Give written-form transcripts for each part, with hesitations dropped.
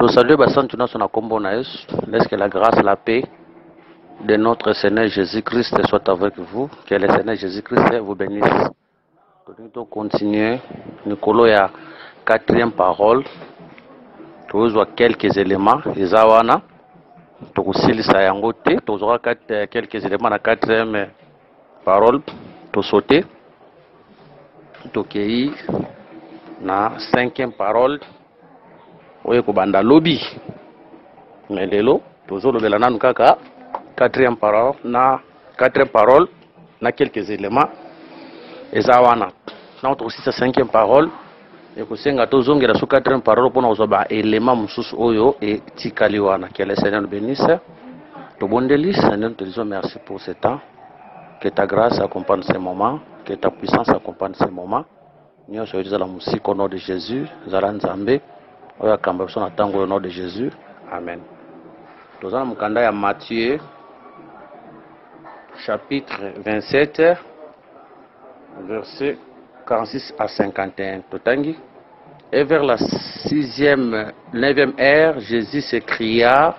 Tout salut, Bassan, son combo naïs. Laisse que la grâce, la paix de notre Seigneur Jésus-Christ soit avec vous. Que le Seigneur Jésus-Christ vous bénisse. Nous continuons. Nicolas, il y a quatrième parole. Nous avons quelques éléments. Ils ont quelques éléments dans la quatrième parole. Nous sauter. Nous na cinquième parole. Oye kubanda lobby mais lelo toujours le nanu kaka quatrième parole na quelques éléments ezawana na aussi sa cinquième parole et que senga tozongela sur quatrième parole pour nous oba élément mususu oyo et tikaliwana. Que le Seigneur nous bénisse. To bondeli Seigneur, te disons merci pour ce temps, que ta grâce accompagne ces moments, que ta puissance accompagne ces moments. Nous sommes la musique au nom de Jésus, Zala Nzambe. Au nom de Jésus. Amen. Nous allons à Matthieu, chapitre 27, versets 46 à 51. Et vers la 9e heure, Jésus s'écria.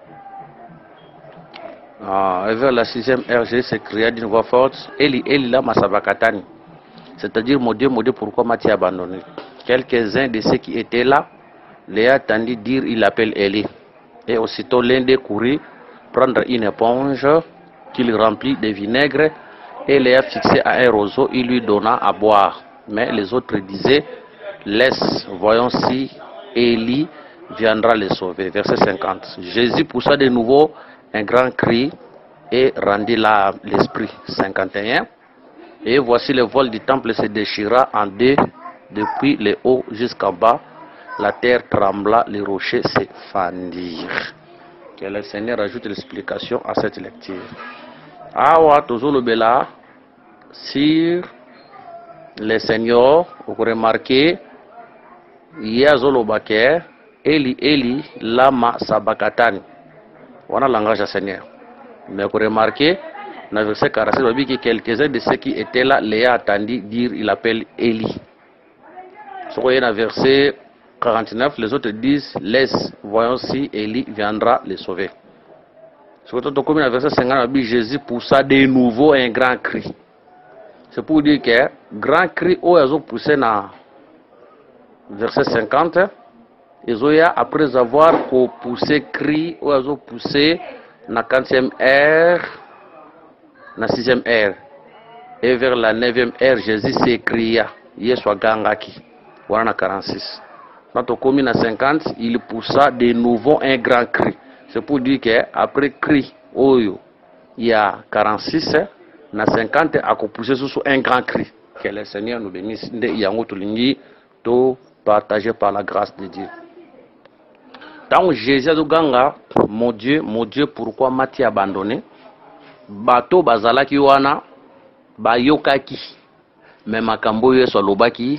Et vers la 6e heure, Jésus s'écria d'une voix forte, Eli, Eli, lama sabakatani. C'est-à-dire, mon Dieu, pourquoi m'as-tu abandonné? Quelques-uns de ceux qui étaient là les attendit dire il appelle Élie. Et aussitôt l'un des courut prendre une éponge qu'il remplit de vinaigre et les a fixé à un roseau, il lui donna à boire. Mais les autres disaient, laisse, voyons si Élie viendra les sauver. Verset 50. Jésus poussa de nouveau un grand cri et rendit là l'esprit. 51. Et voici le vol du temple se déchira en deux depuis le haut jusqu'en bas. La terre trembla, les rochers se fendirent. Que le Seigneur ajoute l'explication à cette lecture. Awa toujours bela sur le Seigneur, vous remarquez, Yazolo Baker, Eli Eli lama sabakatani. Voilà le langage du Seigneur. Mais vous remarquez, dans le verset 47, on dit que quelques-uns de ceux qui étaient là les a attendu dire il appelle Eli. Ce qu'on y a dans le verset 49, les autres disent, laisse, voyons si Élie viendra les sauver. Surtout comme dans le verset 50, Jésus poussa de nouveau un grand cri. C'est pour dire que grand cri, ils ont poussé dans le verset 50, ils ont après avoir poussé cri, ils ont poussé dans la 40e heure, dans la 6e heure. Et vers la 9e heure, Jésus s'écria, Yeswa Gangaki, voilà 46. Quand on commune à 50, il poussa de nouveau un grand cri. C'est pour dire qu'après cri, il y a 46, dans 50, a poussé sur un grand cri. Que le Seigneur nous bénisse. Il y a un autre ligne, tout partagé par la grâce de Dieu. Tant Jésus a dit, mon Dieu, pourquoi m'as-tu abandonné? Bato bazalaki wana, bayokaki, mais makambo yeso lobaki.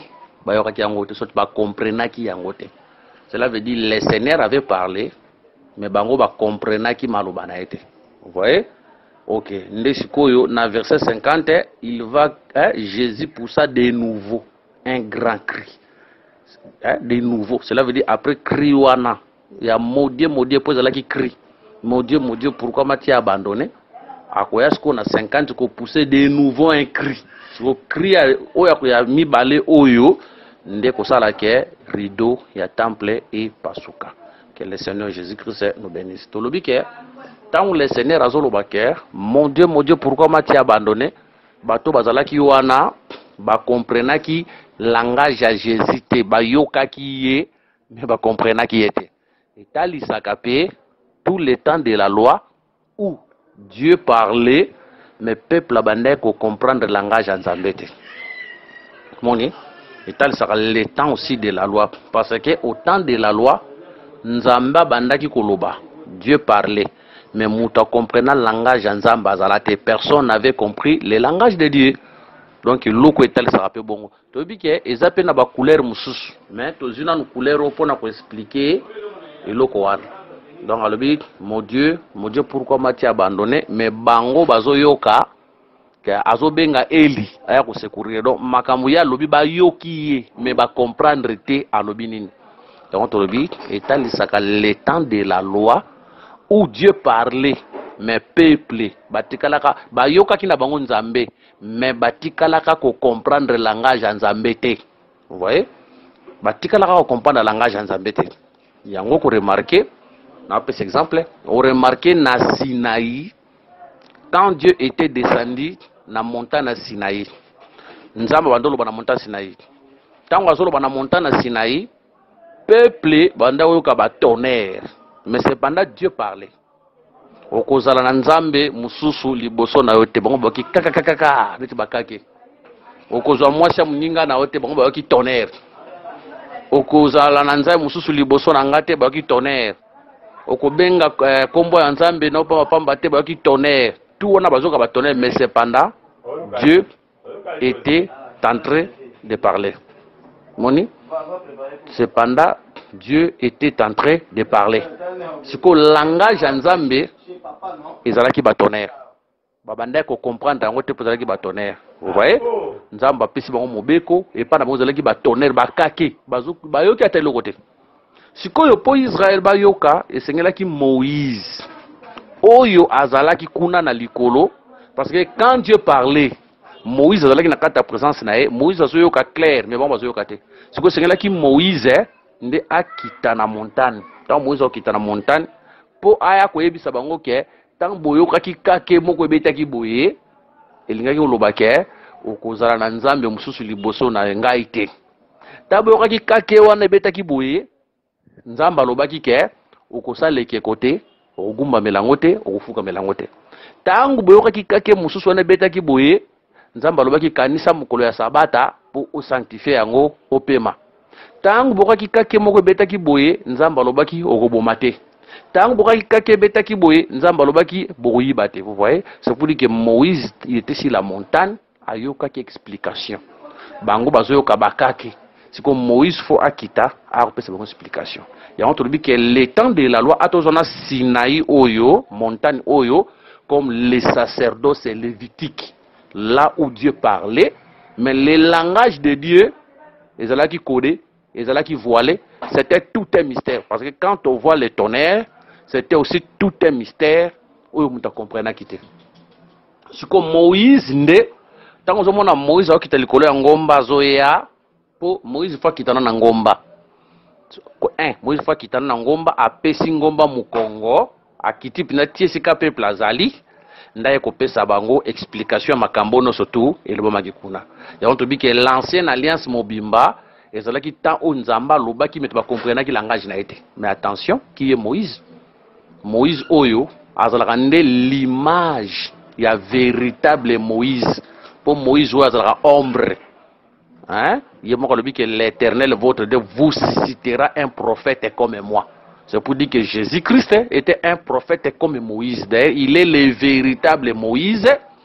Cela veut dire les Seigneur avait parlé, mais bango ba comprena ki malobana été. Vous voyez? Ok. Ndeshikoyo, na verset 50, il va, Jésus poussa de nouveau un grand cri. De nouveau. Cela veut dire après cri wana. Il y a maudit, pose là qui crie. Mon Dieu, pourquoi m'as-tu abandonné? À quoi est-ce qu'on a 50 qu'on poussait de nouveau un cri? Si vous criez, il y a mis balé oyo. Ndeko sala ke rideau ya temple et pasuka. Que le Seigneur Jésus-Christ nous bénisse. Tolobi ke tant le Seigneur azolo baker, mon Dieu, pourquoi m'as-tu abandonné? Bato bazala ki wana ba comprena ki langage à Jésus te ba yoka ki ye mais ba comprena ki était. Et tali sakapé tout le temps de la loi où Dieu parlait mais peuple abandonné ko comprendre le langage en Zambete. Moni et tel sera le temps aussi de la loi. Parce que au temps de la loi, Nzamba bandaki koloba. Dieu parlait. Mais mouta comprenant le langage Nzamba zalate. Personne n'avait compris le langage de Dieu. Donc, l'oko est tel sera peu bon. Tu dis que les appels n'ont pas couleur moussous. Mais tu as une couleur pour expliquer l'oko wan. Donc, alors, mon Dieu, pourquoi m'as-tu abandonné? Mais bango bazo yoka. Azobenga Eli aya ko secourir donc makamu ya lobi ba yoki mais ba comprendre te alobi nini. État le temps de la loi où Dieu parlait, mais peuple, batikalaka, bayoka ki na bango nzambe, mais batikalaka ko comprendre le langage en nzambe te. Vous voyez? Batikalaka ko comprendre le langage en nzambe te. Yango ko remarquer, na peu exemple, on remarqué na Sinaï, quand Dieu était descendu na montagne Sinaï. Nzamba bandolo na montagne Sinaï. Tant azolo na montagne Sinaï, peuple banda oyoka ba tonnerre, mais c'est pendant Dieu parlait. Okozala na nzambe mususu liboso na yote bango baki kaka neti bakake. Okozwa mwasi muninga na yote bango baki tonnerre. Okozala na nzambe mususu liboso na ngate baki tonnerre. Okobenga kombo ya nzambe na opa pamba te baki tonnerre. Tout on a besoin de tonnerre, mais cependant Dieu était en train de parler. Moni? Cependant Dieu était en train de parler. Ce que le langage en Zambé, ils allaient qui tonnerre. Babanda ko comprendre en côté pour aller qui tonnerre. Vous voyez? Nzamba pesi bango mobeko et pas na bango aller qui tonnerre bakake. Bayoki à tel côté. Ce que yo po Israël bayoka et sengela ki Moïse. Oyo azalaki kuna na likolo parce que quand Dieu parlait, Moïse azalaki na kata présence na ye, Moïse azoyoka clair mais bon bazoyoka te. Ce que sengela ki Moïse nde akita na montagne. Tant Moïse akita na montagne po aya ko yebisa bango ke tant boyoka ki kake moko ebetaki boye elingaki olobake okozala na nzambe mususu liboso na ngai te. Ta boyoka ki kake wana ebetaki boye nzamba lobaki ke okosaleke kote ogumba melango te okufuka melango te. Tangu boyoka ki kake mususu wana ebetaki boye nzamba lobaki kanisa mukolo ya sabata po osanctifier yango opema. Tangu boyoka kake moko ebetaki boye nzamba lobaki okoboma te. Tangu boyoka kake ebetaki boye nzamba lobaki bokoyiba te. Vous voyez, c'est pour dire que Moïse il était sur la montagne ayoka ki explication. Bango bazoyoka bakake. C'est comme Moïse faut akita a repérer une explication. Il y a entendu que le temps de la loi a toujours Sinaï oyo, montagne oyo, comme les sacerdoces lévitiques, là où Dieu parlait, mais le langage de Dieu, les allants qui codaient, les allants qui voilaient, c'était tout un mystère. Parce que quand on voit les tonnerres, c'était aussi tout un mystère où on comprenait quitter. C'est comme Moïse, tant qu'on a Moïse qui était le collègue en Gomba Zoya. Po Moïse fa kitana na ngomba. Moïse fa kitana na ngomba apesi ngomba mukongo akiti pina tiesika pe plazali ndaye kopesa bango explication makambo no surtout elebo makikuna. Ya on to bi que l'ancienne alliance mobimba ezalaki tant o nzamba lobaki meto ba comprendre ki langage na été. Mais attention, qui est Moïse? Moïse oyo azalaka nde l'image ya véritable Moïse. Po Moïse oyo azalaka ombre. Hein? Il dit que l'Éternel, votre Dieu, vous citera un prophète comme moi. C'est pour dire que Jésus-Christ était un prophète comme Moïse. D'ailleurs, il est le véritable Moïse.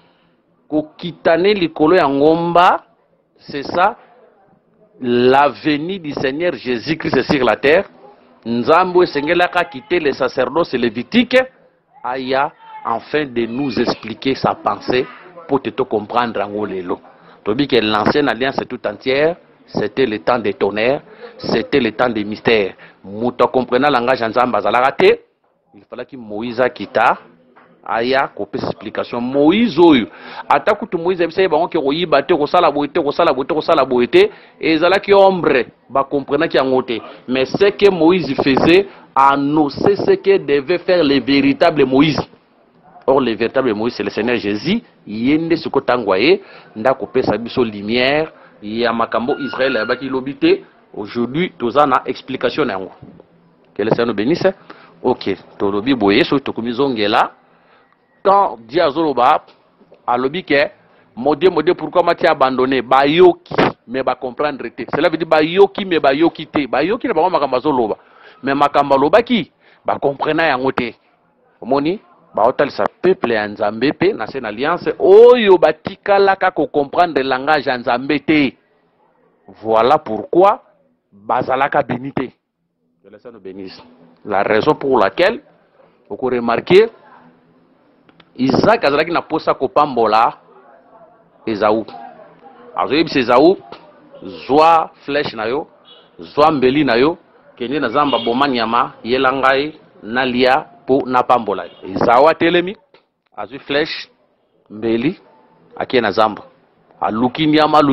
C'est ça, la venue du Seigneur Jésus-Christ sur la terre. Nzambo Sengelaka quitté les sacerdoces lévitiques. Aya, afin de nous expliquer sa pensée pour te comprendre en lelo. Tandis que l'ancienne alliance tout entière, c'était le temps des tonnerres, c'était le temps des mystères. Mouta comprenant le langage en Zamba Zalagate, il fallait que Moïse quitta, aya, copie explication. Moïse, attaque tout Moïse, il bon que oui, batté, au salaboité, et Zala qui ombre, bah comprenant qu'il y a un côté. Mais ce que Moïse faisait, annoncer ce que devait faire le véritable Moïse. Or, le véritable Moïse, c'est le Seigneur Jésus. Yende ce que t'envoyé, n'a coupé sa biso lumière. Il y a Makambo Israël, qui l'obité. Aujourd'hui, tout ça n'a explication. Que le Seigneur nous bénisse. Ok. Tolobi boye, so tokumizongela. Quand Diazoloba a l'obi que, modé, pourquoi m'a-t-il abandonné? Bayoki, mais ba comprendre te. Cela veut dire bayoki, mais bayoki te. Bayoki n'est pas Makambazoloba. Mais Makambaloba qui? Ba comprenant yangote. Moni? Baotal sa peuple en Zambépe, dans cette alliance, oyo batika laka ko comprendre le langage en Zambéte. Voilà pourquoi bazalaka bénité. Que le Seigneur nous bénisse. La raison pour laquelle, vous pouvez remarquer, Isaac azalaki na posa ko pambola Esaú. Alors Esaú, zwa flèche na yo, zwa mbeli na yo, kende na zamba boma nyama yelangai nalia po na pambola ezawa telemi azwi flèche mbeli akie na zamba aluki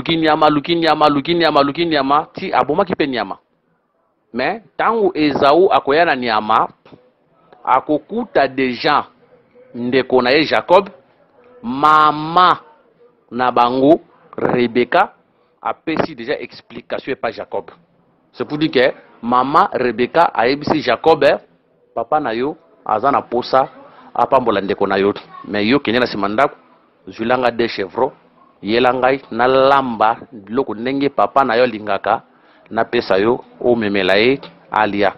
nyama ti aboma kipe nyama mais tangu Esaú akoya na nyama akokuta deja ndeko na ye Jacob mama na bango Rebecca apesi déjà explication pas Jacob. C'est pour dire que maman Rebecca a ebisi Jacob papa na yo azana posa apambola ndeko na yo mais yo kenya na simandako zulanga de chevreau yelangai na lamba loko ndenge papa na yo lingaka na pesa yo o memela ye alia.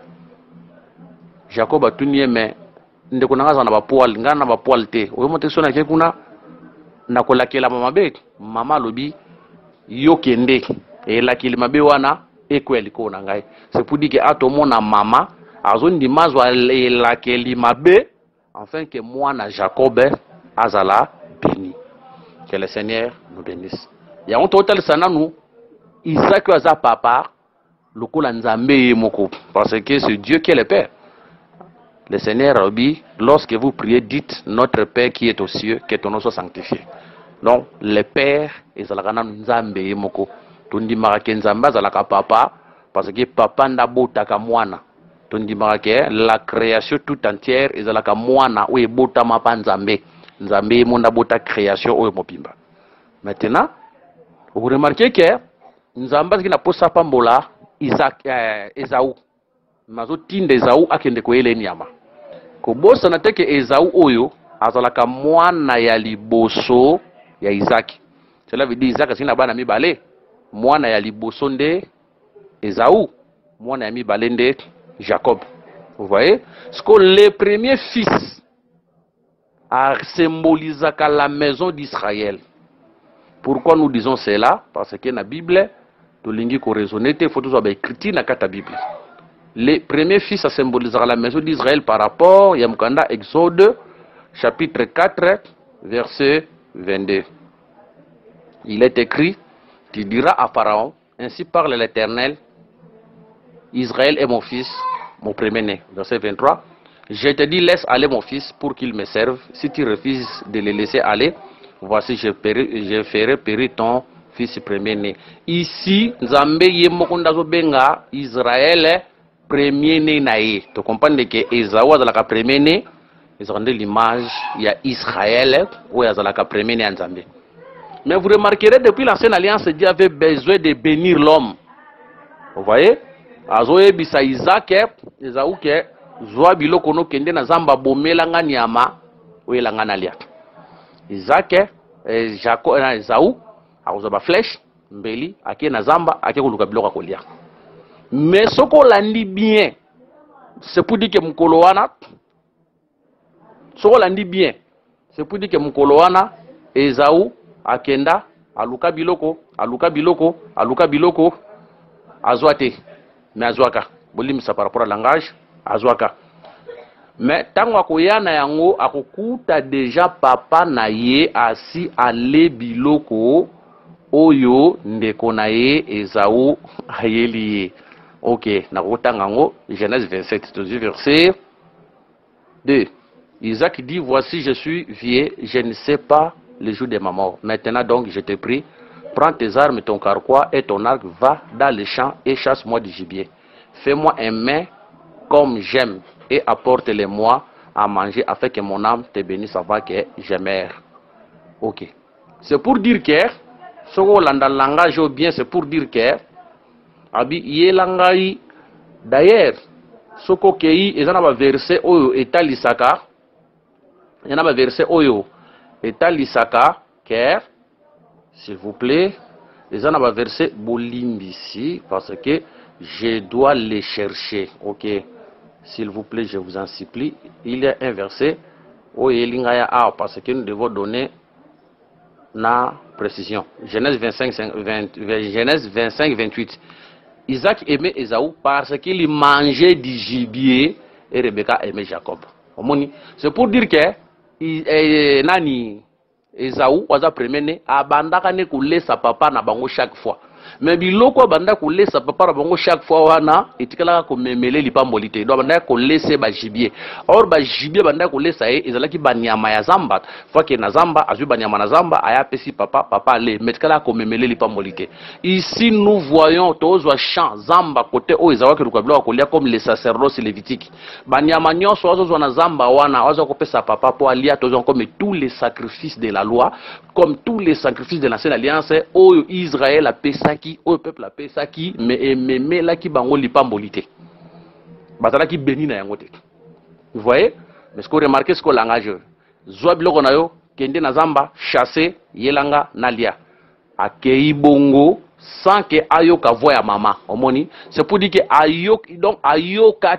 Jacob atunie mais ndeko na ngazana ba poil ngana ba poil te o mote sona ke kuna na kolakela mama be mama lobi yo kende e lakili mabe wana ekweli ko na ngai. C'est pour dire que atomona mama azondi mazwa lakeli mabe afin que moi na Jacob azala béni. Que le Seigneur nous bénisse. Ya on total sana nous Isaac aza papa lokola nzambe moko parce que c'est Dieu qui est le père. Le Seigneur a dit lorsque vous priez dites notre Père qui est aux cieux que ton nom soit sanctifié. Donc le père ezalaka na nzambe moko tondi marake nzambe azalaka papa parce que papa ndabotaka mwana tondi marake la création tout entière ezalaka mwana oye bota mapa nzambe nzambe mo ndabota création oye mopimba. Maintenant vous remarquez que nzambe azaki na posa pambola Esaú mazo tinde Esaú akende koyele nyama kobosa na teke Esaú oyo azalaka mwana ya liboso ya Isaac. Cela veut dire Isaac sina bana mibale mwana ya liboso nde Esaú mwana ya mibale nde Jacob. Vous voyez ce que le premier fils a symbolisé la maison d'Israël. Pourquoi nous disons cela? Parce que la Bible tolingi ko raisonner te faut toujours écrit na kata Bible. Le premier fils a symbolisé la maison d'Israël par rapport ya mukanda Exode chapitre 4 verset 22. Il est écrit, tu diras à Pharaon, ainsi parle l'Éternel, Israël est mon fils, mon premier-né. Verset 23. Je te dis, laisse aller mon fils pour qu'il me serve. Si tu refuses de le laisser aller, voici, je ferai périr ton fils premier-né. Ici, Nzambe yemokondazo benga Israël premier-né naïe. Tu comprends que Esaú a la premier-né, ils ont l'image, il y a Israël, où il y a la premier-né en Nzambe. Mais vous remarquerez, depuis l'ancienne alliance, Dieu avait besoin de bénir l'homme. Vous voyez? Azoe bisa Isaac, Esaú ke, Zoa biloko no kende na zamba bomela nga nyama, oye langa nalia. Isaac, Jacob, Esaú, azoba flèche, mbeli, ake na zamba, ake kuluka biloko kolia. Mais ce qu'on l'a dit bien, c'est pour dire que Mukoloana, ce qu'on l'a dit bien, c'est pour dire que Mukoloana, Esaú, akenda aluka biloko azwate mais azwaka bolimisa par rapport à langage azwaka mais tango akoyana yango akokuta déjà papa na ye asi ale biloko oyo ndeko na ye Esaú ayeli ye. OK, nakotanga ngo Genèse 27 verset 2. Isaac dit voici je suis vieux, je ne sais pas le jour de ma mort. Maintenant donc, je te prie, prends tes armes, ton carquois et ton arc, va dans les champs et chasse-moi du gibier. Fais-moi un mets comme j'aime et apporte-les-moi à manger afin que mon âme te bénisse avant que je meure. OK. C'est pour dire que, ce qu'on a dans le langage bien, c'est pour dire que, d'ailleurs, ce qu'on a il y a un verset oyo etalisaka, il y a un verset oyo etalisaka, car, s'il vous plaît, les gens ont versé Bolimbisi parce que je dois les chercher. OK. S'il vous plaît, je vous en supplie. Il y a un verset où il y a parce que nous devons donner la précision. Genèse 25, 28. Isaac aimait Esaú parce qu'il mangeait du gibier et Rebecca aimait Jacob. C'est pour dire que Nani Esaú waza premier-né abandaka ne kulesa papa na bango chaque fois. mais biloko banda ko lesa papa bango chaque fois wana etikala ko memele lipamboli te do banda ko lese ba gibier or ba gibier banda ko lesa ezalaki banyama ya zamba fois que na zamba azui banyama na zamba aya pesi papa ale metikala ko memele lipamboli te. Ici nous voyons tozwa champ zamba côté o ezawaki lukabilo ko lia comme les sacerdoces lévitiques banyama nyonso ozwa na zamba wana ozwa ko pesa papa po alia tozwa comme tous les sacrifices de la loi, comme tous les sacrifices de l'ancienne alliance, au Israël a pesaki, au peuple a pesaki, mais là qui bango lipambolité. Batala qui béni na yangote. Vous voyez? Mais ce que vous remarquez, c'est que le langage, Zouabilo konayo, kende na zamba, chassé, yelanga, nalia. Akei bongo, sans que ayoka voya mama. Omoni, c'est pour dire que ayok, donc ayoka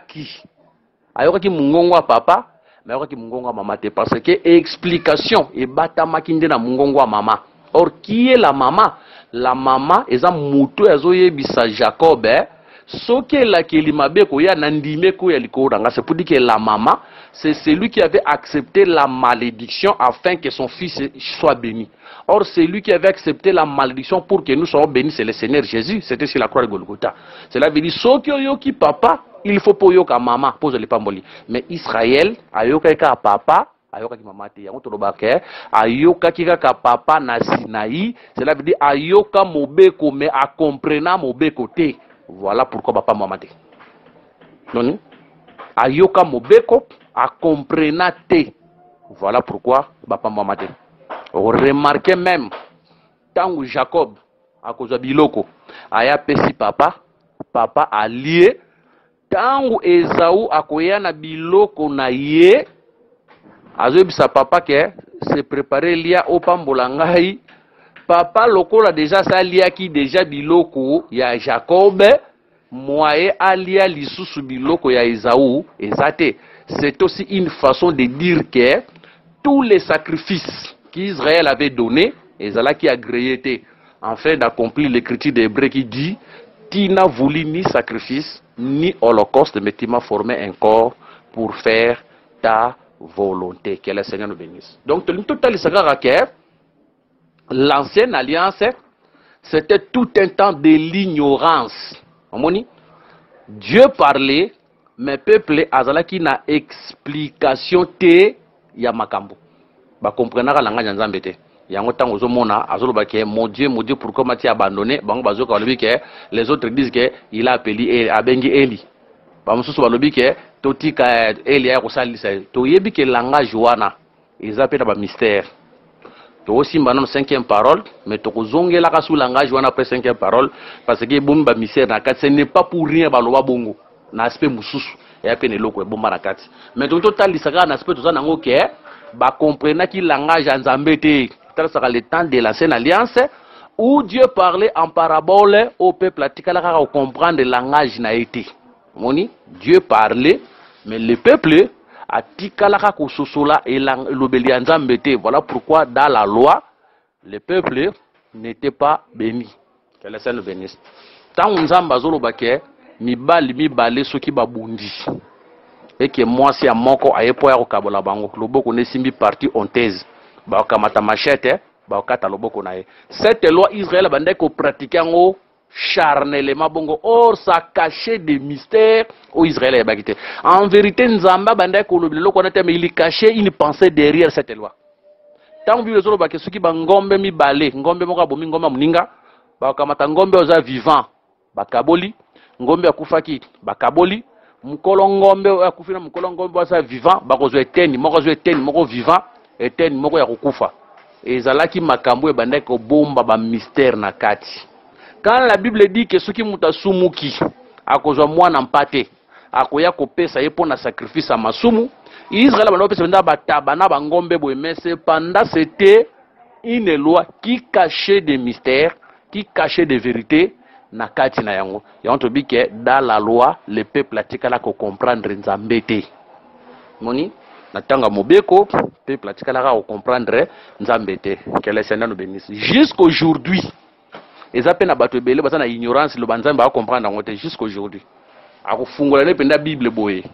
ki mungongwa papa, mais ayoka ki mungongwa mama te, parce que explication, et batama kinde na mungongwa mama. Or, qui est la maman? La maman, eza muto ezoye bisa Jacob, soke la kelimabe ko ya nandime ko ya likoranga. C'est pour dire que la maman, c'est celui qui avait accepté la malédiction afin que son fils soit béni. Or, c'est lui qui avait accepté la malédiction pour que nous soyons bénis, c'est le Seigneur Jésus. C'était sur la croix de Golgotha. Cela veut dire, soke yoki papa, il faut pour yoka maman, pose le pamboli. Mais Israël, a yoka ka papa, ayoka ki mama te yango tolobaka ayoka ki kaka papa na Sinaï, cela veut dire ayoka mobeko mais a comprena mobeko te. Voilà pourquoi papa mama te. Non ayoka mobeko a comprena te. Voilà pourquoi papa mama te. Remarquez même tangu Jacob a kozwa biloko aya pesi papa allié tangu Esaú akoya na biloko na ye azobisa papa ke se préparer lia opambola ngai papa lokola déjà ça lia ki déjà biloko ya Jacob moye alia lisusu biloko ya Esaú ezate. C'est aussi une façon de dire que tous les sacrifices qu'Israël avait donnés ezala qui agréé été afin d'accomplir l'écriture d'Hébreu qui dit tu n'as voulu ni sacrifice ni holocauste mais tu m'as formé un corps pour faire ta volonté. Que le Seigneur nous bénisse. Donc, l'ancienne alliance, c'était tout un temps de l'ignorance. Dieu parlait, mais peuple azala qui n'a explication te ya makambo. Ba comprendre la langage nzambe te. Yango tango zomona azoloba ke mon Dieu pourquoi m'a abandonné? Bango bazoka lobi ke les autres disent que il a appelé abengi Eli. Ba mususu balobi ke totika Eli ya kosalisa to yebi ke langage wana ezapena ba mystère. To aussi maintenant cinquième parole mais to kozongela ka sous langage wana après cinquième parole parce que bon ba mystère na kati ce n'est pas pour rien baloba bongo na aspect mususu ya pene loko bomba na kati mais to total lisaka na aspect to za nango ke ba comprendre ki langage nzambe te. Ça sera le temps de l'ancienne alliance où Dieu parlait en parabole au peuple atikala ko comprendre le langage na été. Moni Dieu parlait mais le peuple atikala ko sosola et l'obéli nzambe te. Voilà pourquoi dans la loi le peuple n'était pas béni. Que le Seigneur bénisse. Tant nzamba zoloba ke mibali soki babundi et que moi si a moko ayepo ya ko kabola bango loboko ne simbi parti honteuse. Bakamata machette bakata loboko na ye. Cette loi Israël bande ko pratiquer ngo charnellement bongo or ça cachait des mystères au Israël ya bakité. En vérité nzamba bande ko loboko na te mais il cachait une pensée derrière cette loi. Tant vu les autres baké soki bangombe mi balé ngombe moko bomi ngomba muninga bakamata ngombe oza vivant bakaboli ngombe akufaki bakaboli mukolo ngombe akufina mukolo ngombe oza vivant bakozwe eteni moko vivant eteni moko ya kukufa ezalaki makambo e bandaki obomba ba mystère na kati. Quand la Bible dit que soki mutasumuki akozwa mwana mpate akoya kopesa ye pona sacrifice a masumu Israël bando pesa banda bataba na bangombe boye cependant c'était une loi qui cachait des mystères, qui cachait des vérités na kati na yango. Yango to bi que dans la loi le peuple atikala ko comprendre nzambe te. Moni natanga mobeko peuple atikala ko comprendre nzambe te. Que le Seigneur nous bénisse. Jusqu'aujourd'hui eza pe na bato ebele basa na ignorance lo banzambe ba comprendre ngote jusqu'aujourd'hui. Akofungola ne penda Bible boye.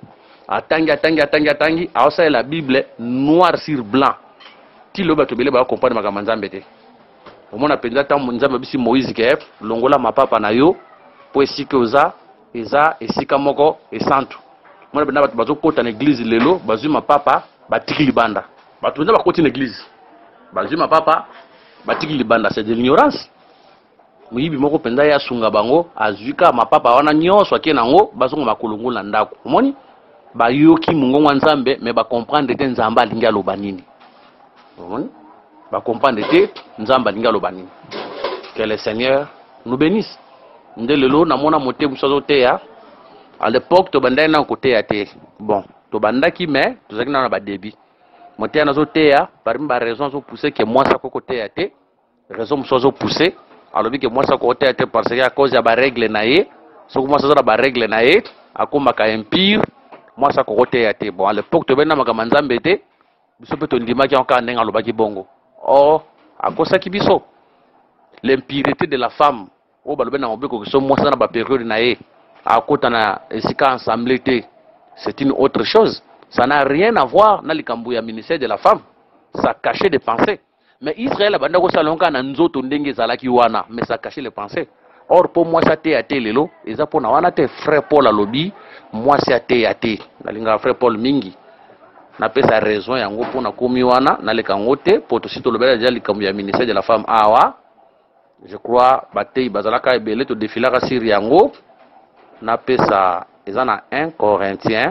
Atangi la Bible noir sur blanc. Ti lo bato ebele ba comprendre makambo nzambe te. Au moins penza tant nzambe bisi Moïse ke longola mapapa na yo po esika oza eza esika moko esantu. Mona benda bazo kota na église lelo bazui mapapa batiki libanda. Bato nza bakoti na église. Bazui mapapa batiki libanda, c'est de l'ignorance. Muyibi moko penza ya sunga bango azuika mapapa wana nyonso ake nango bazongo makolongo na ndako. Omoni ba yoki mungongo nzambe mais ba comprendre te nzamba alingi aloba nini. Omoni ba comprendre te nzamba alingi aloba nini. Que le Seigneur nous bénisse. Ndelelo na mona moté busozo te ya. À l'époque to bandai na côté ya te. Bon, to bandaki mais to zaki na ba débit. Moté na zo te ya parmi ba raison zo pousser que moi ça côté ya te. Raison zo pousser alors que moi ça côté ya te parce que à cause ya ba règle na ye, so moi ça ba règle na ye, akoma ka empire, moi ça côté ya te. Bon, à l'époque to bena maka manzambe te, biso pe to ndima ki encore ndenga lobaki bongo. Oh, akosa ki biso. L'impureté de la femme o balobe na obeko que so moi ça na ba période na ye. À côté na esika ensemble te, c'est une autre chose. Ça n'a rien à voir na likambu ya ministère de la femme. Ça cachait des pensées. Mais Israël a bandako salonka na nzoto ndenge zalaki wana, mais ça cachait les pensées. Or pour moi ça te a te lelo, eza pona wana te frère Paul alobi, moi ça te a te. Na linga frère Paul mingi. Na pesa raison yango pona komi wana na lekango te, poto sito lobela déjà likambu ya ministère de la femme awa. Je crois batei bazalaka ebele to défilaka sur yango. Na pesa ezana 1 Corinthiens,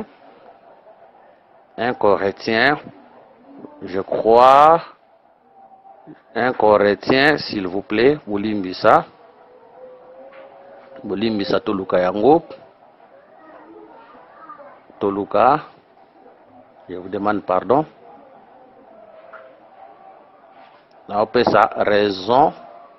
je crois 1 Corinthiens, s'il vous plaît, Bolimbisa Toluka yango, Toluka, je vous demande pardon. Na pesa raison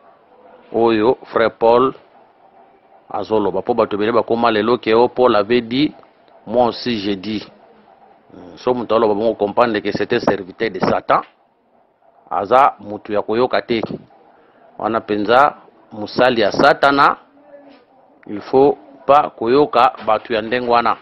oyo frère Paul azolo ba po bato bele ba koma lelo ke o Paul avait dit, moi aussi j'ai dit. So mutalo ba bongo comprendre que c'était serviteur de Satan. Aza mutu ya koyoka te. Wana penza musali ya Satana. Il faut pas koyoka batu ya ndengo wana.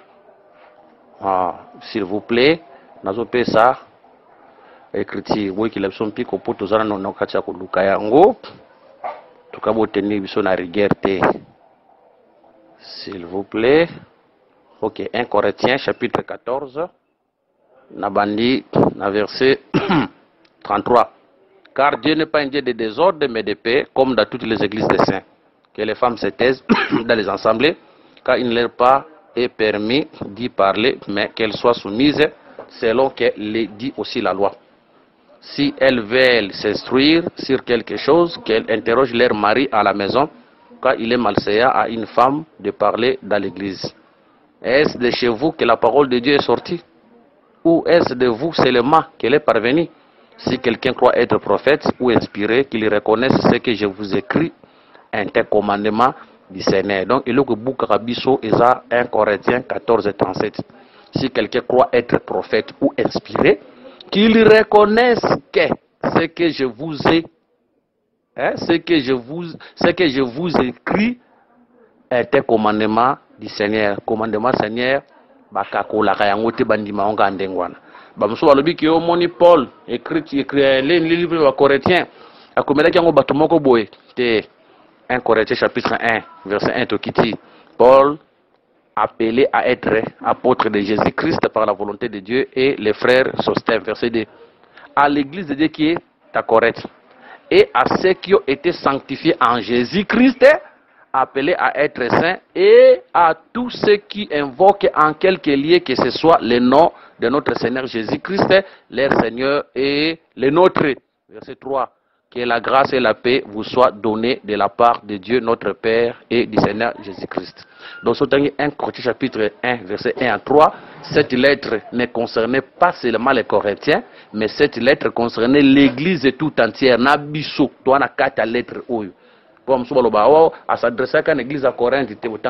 S'il vous plaît, nazo pesa écriture oui ki lepson piko poto zana no kacha ko luka yango. Tukabo tenir biso na rigueur te. S'il vous plaît. Ok, 1 Corinthiens chapitre 14. Nabandi, na verset 33. Car Dieu n'est pas un Dieu de désordre, mais de paix, comme dans toutes les églises des saints. Que les femmes se taisent dans les assemblées, car il ne leur pas est permis d'y parler, mais qu'elles soient soumises selon que les dit aussi la loi. Si elles veulent s'instruire sur quelque chose, qu'elles interrogent leur mari à la maison, car il est malséant à une femme de parler dans l'église. Est-ce de chez vous que la parole de Dieu est sortie? Ou est-ce de vous seulement qu'elle est parvenue? Si quelqu'un croit être prophète ou inspiré, qu'il reconnaisse ce que je vous écris, un tel commandement du Seigneur. Donc, il y a que Boukarabiso est à 1 Corinthiens 14 et 37. Si quelqu'un croit être prophète ou inspiré, qu'il reconnaisse que ce que je vous ai, ce que je vous écris, est un commandement du Seigneur. Commandement Seigneur, bakakola kayangote bandima onga ndengwana. Bamso balobi ki o moni Paul écrit les livres de Corinthiens. Akomela ki yango bato moko boye te 1 Corinthiens chapitre 1 verset 1 tokiti. Paul appelé à être apôtre de Jésus-Christ par la volonté de Dieu et les frères Sostène verset 2. À l'église de Dieu qui est à Corinthe et à ceux qui ont été sanctifiés en Jésus-Christ, appelés à être saints, et à tous ceux qui invoquent en quelque lieu que ce soit le nom de notre Seigneur Jésus-Christ, leur Seigneur et le nôtre. Verset 3. Que la grâce et la paix vous soient données de la part de Dieu notre Père et du Seigneur Jésus-Christ. Donc, sur 1 Corinthiens chapitre 1, verset 1 à 3, cette lettre ne concernait pas seulement les Corinthiens, mais cette lettre concernait l'église tout entière. Nabiso, toi, na kata lettre oyo. Pour à s'adresser à l'église à Corinthe,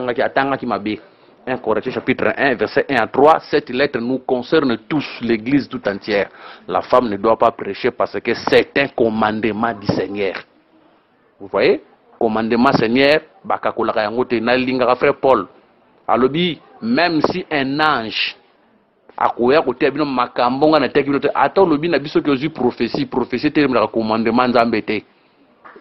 1 Corinthiens chapitre 1, verset 1 à 3, cette lettre nous concerne tous, l'église tout entière. La femme ne doit pas prêcher parce que c'est un commandement du Seigneur. Vous voyez? Commandement Seigneur, bakakolaka yango te na linga frère Paul. Alobi, même si un ange akoya kote bino makambonga na teki bino te ata lobi na biso ke ozu prophétie te na commandement nzambe te.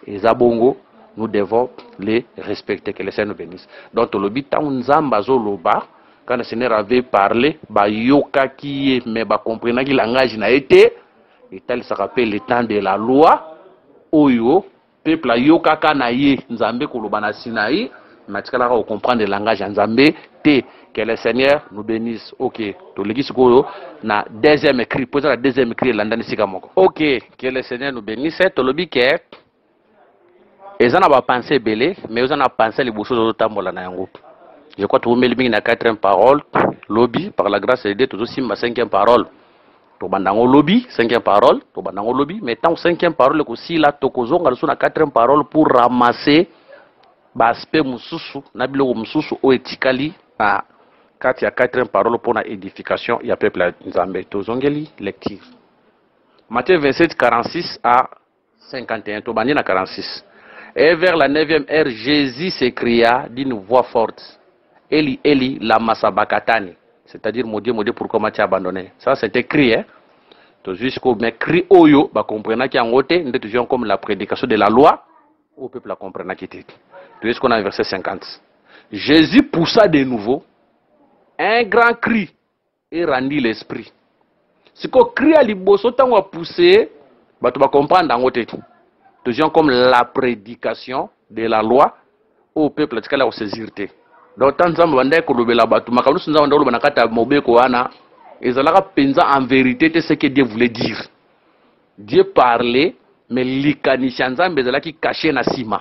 et Zabongo, nous devons les respecter. Que le Seigneur nous bénisse. Donc, le but, Nzamba Zoloba, quand le Seigneur avait parlé, Yoka qui est, mais comprenant que le langage n'a été, et tel se rappelle le temps de la loi, Oyo, peuple Yoka Kanaye, Nzambe Kolobana Sinaï, mais tu vas comprendre le langage Nzambe, T. Que le Seigneur nous bénisse. Ok, tout le monde na deuxième écrit, posez la deuxième écrit, l'andani sikamoko. Ok, que le Seigneur nous bénisse. Tout le monde que ils en ont pensé belé, mais ils en ont pensé les bouchons de tambola na yango. Je crois que vous mettez na quatrième parole, lobby par la grâce de Dieu, tout aussi ma cinquième parole. To bandango lobby, cinquième parole, to bandango lobby, mais tant cinquième parole aussi là tokozo ngalo na quatrième parole pour ramasser aspect mususu, na biloko mususu o etikali na quand il y a quatrième parole pour la édification, il y a peuple à Nzambe. Tozongeli, lecture. Matthieu 27, 46 à 51. Tobani na 46. Et vers la 9e heure, Jésus s'écria d'une voix forte. Eli, Eli, lama sabakatani. C'est-à-dire, mon Dieu, pourquoi m'as-tu abandonné? Ça, c'est écrit, hein. Jusqu'au cri oyo, bah, comprenant qu'il y a un côté, nous toujours comme la prédication de la loi, au peuple la comprenant qui était. Jusqu'au verset 50. Jésus poussa de nouveau un grand cri et rendit l'esprit. Ce qu'on crie à l'iboso, tant qu'on a poussé, tu vas comprendre dans votre étude. Toujours comme la prédication de la loi au peuple, tu vas saisir. Donc, tant que vous avez dit la batu, ma kalu sunza wanda ulubana kata mobe ko ana, ezalaka penza en vérité c'est ce que Dieu voulait dire. Dieu parlait, mais likanisha nzambe ezalaki caché na sima.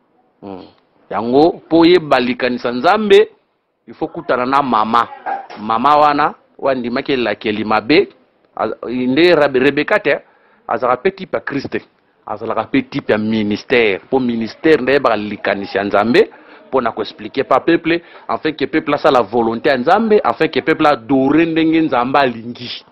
Yango poye balikanisha nzambe. Il faut kutana na mama wana wandima ke la kelimabe inde Rebecca te azala petit pa Christ azala petit pa ministère pour ministère ne ba likanisha nzambe pour na ko expliquer pa peuple afin que peuple ça la volonté nzambe afin que peuple adore ndenge nzamba lingi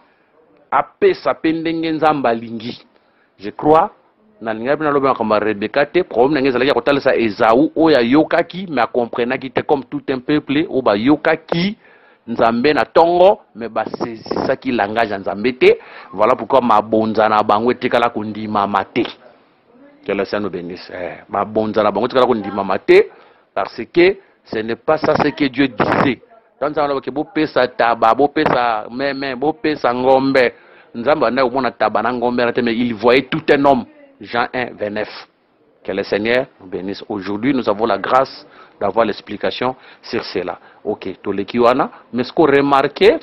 apesa pendenge nzamba lingi. Je crois na linga bina loba kama Rebecca te problème ngeza la ko talisa Esaú oya yokaki mais comprena ki te comme tout un peuple o ba yokaki nzambe na tongo mais ba saisissa ki langage nzambe te. Voilà pourquoi ma bonza na bango tekala ko ndima mate. Que le Seigneur nous bénisse. Ma bonza na bango tekala ko ndima mate parce que ce n'est pas ça ce que Dieu disait. Tant ça on que bo pesa taba bo pesa meme bo pesa ngombe nzambe na omona taba na ngombe mais il voyait tout un homme. Jean 1, 29. Que le Seigneur nous bénisse. Aujourd'hui, nous avons la grâce d'avoir l'explication sur cela. Ok, tout le kiwana. Mais ce qu'on remarquait,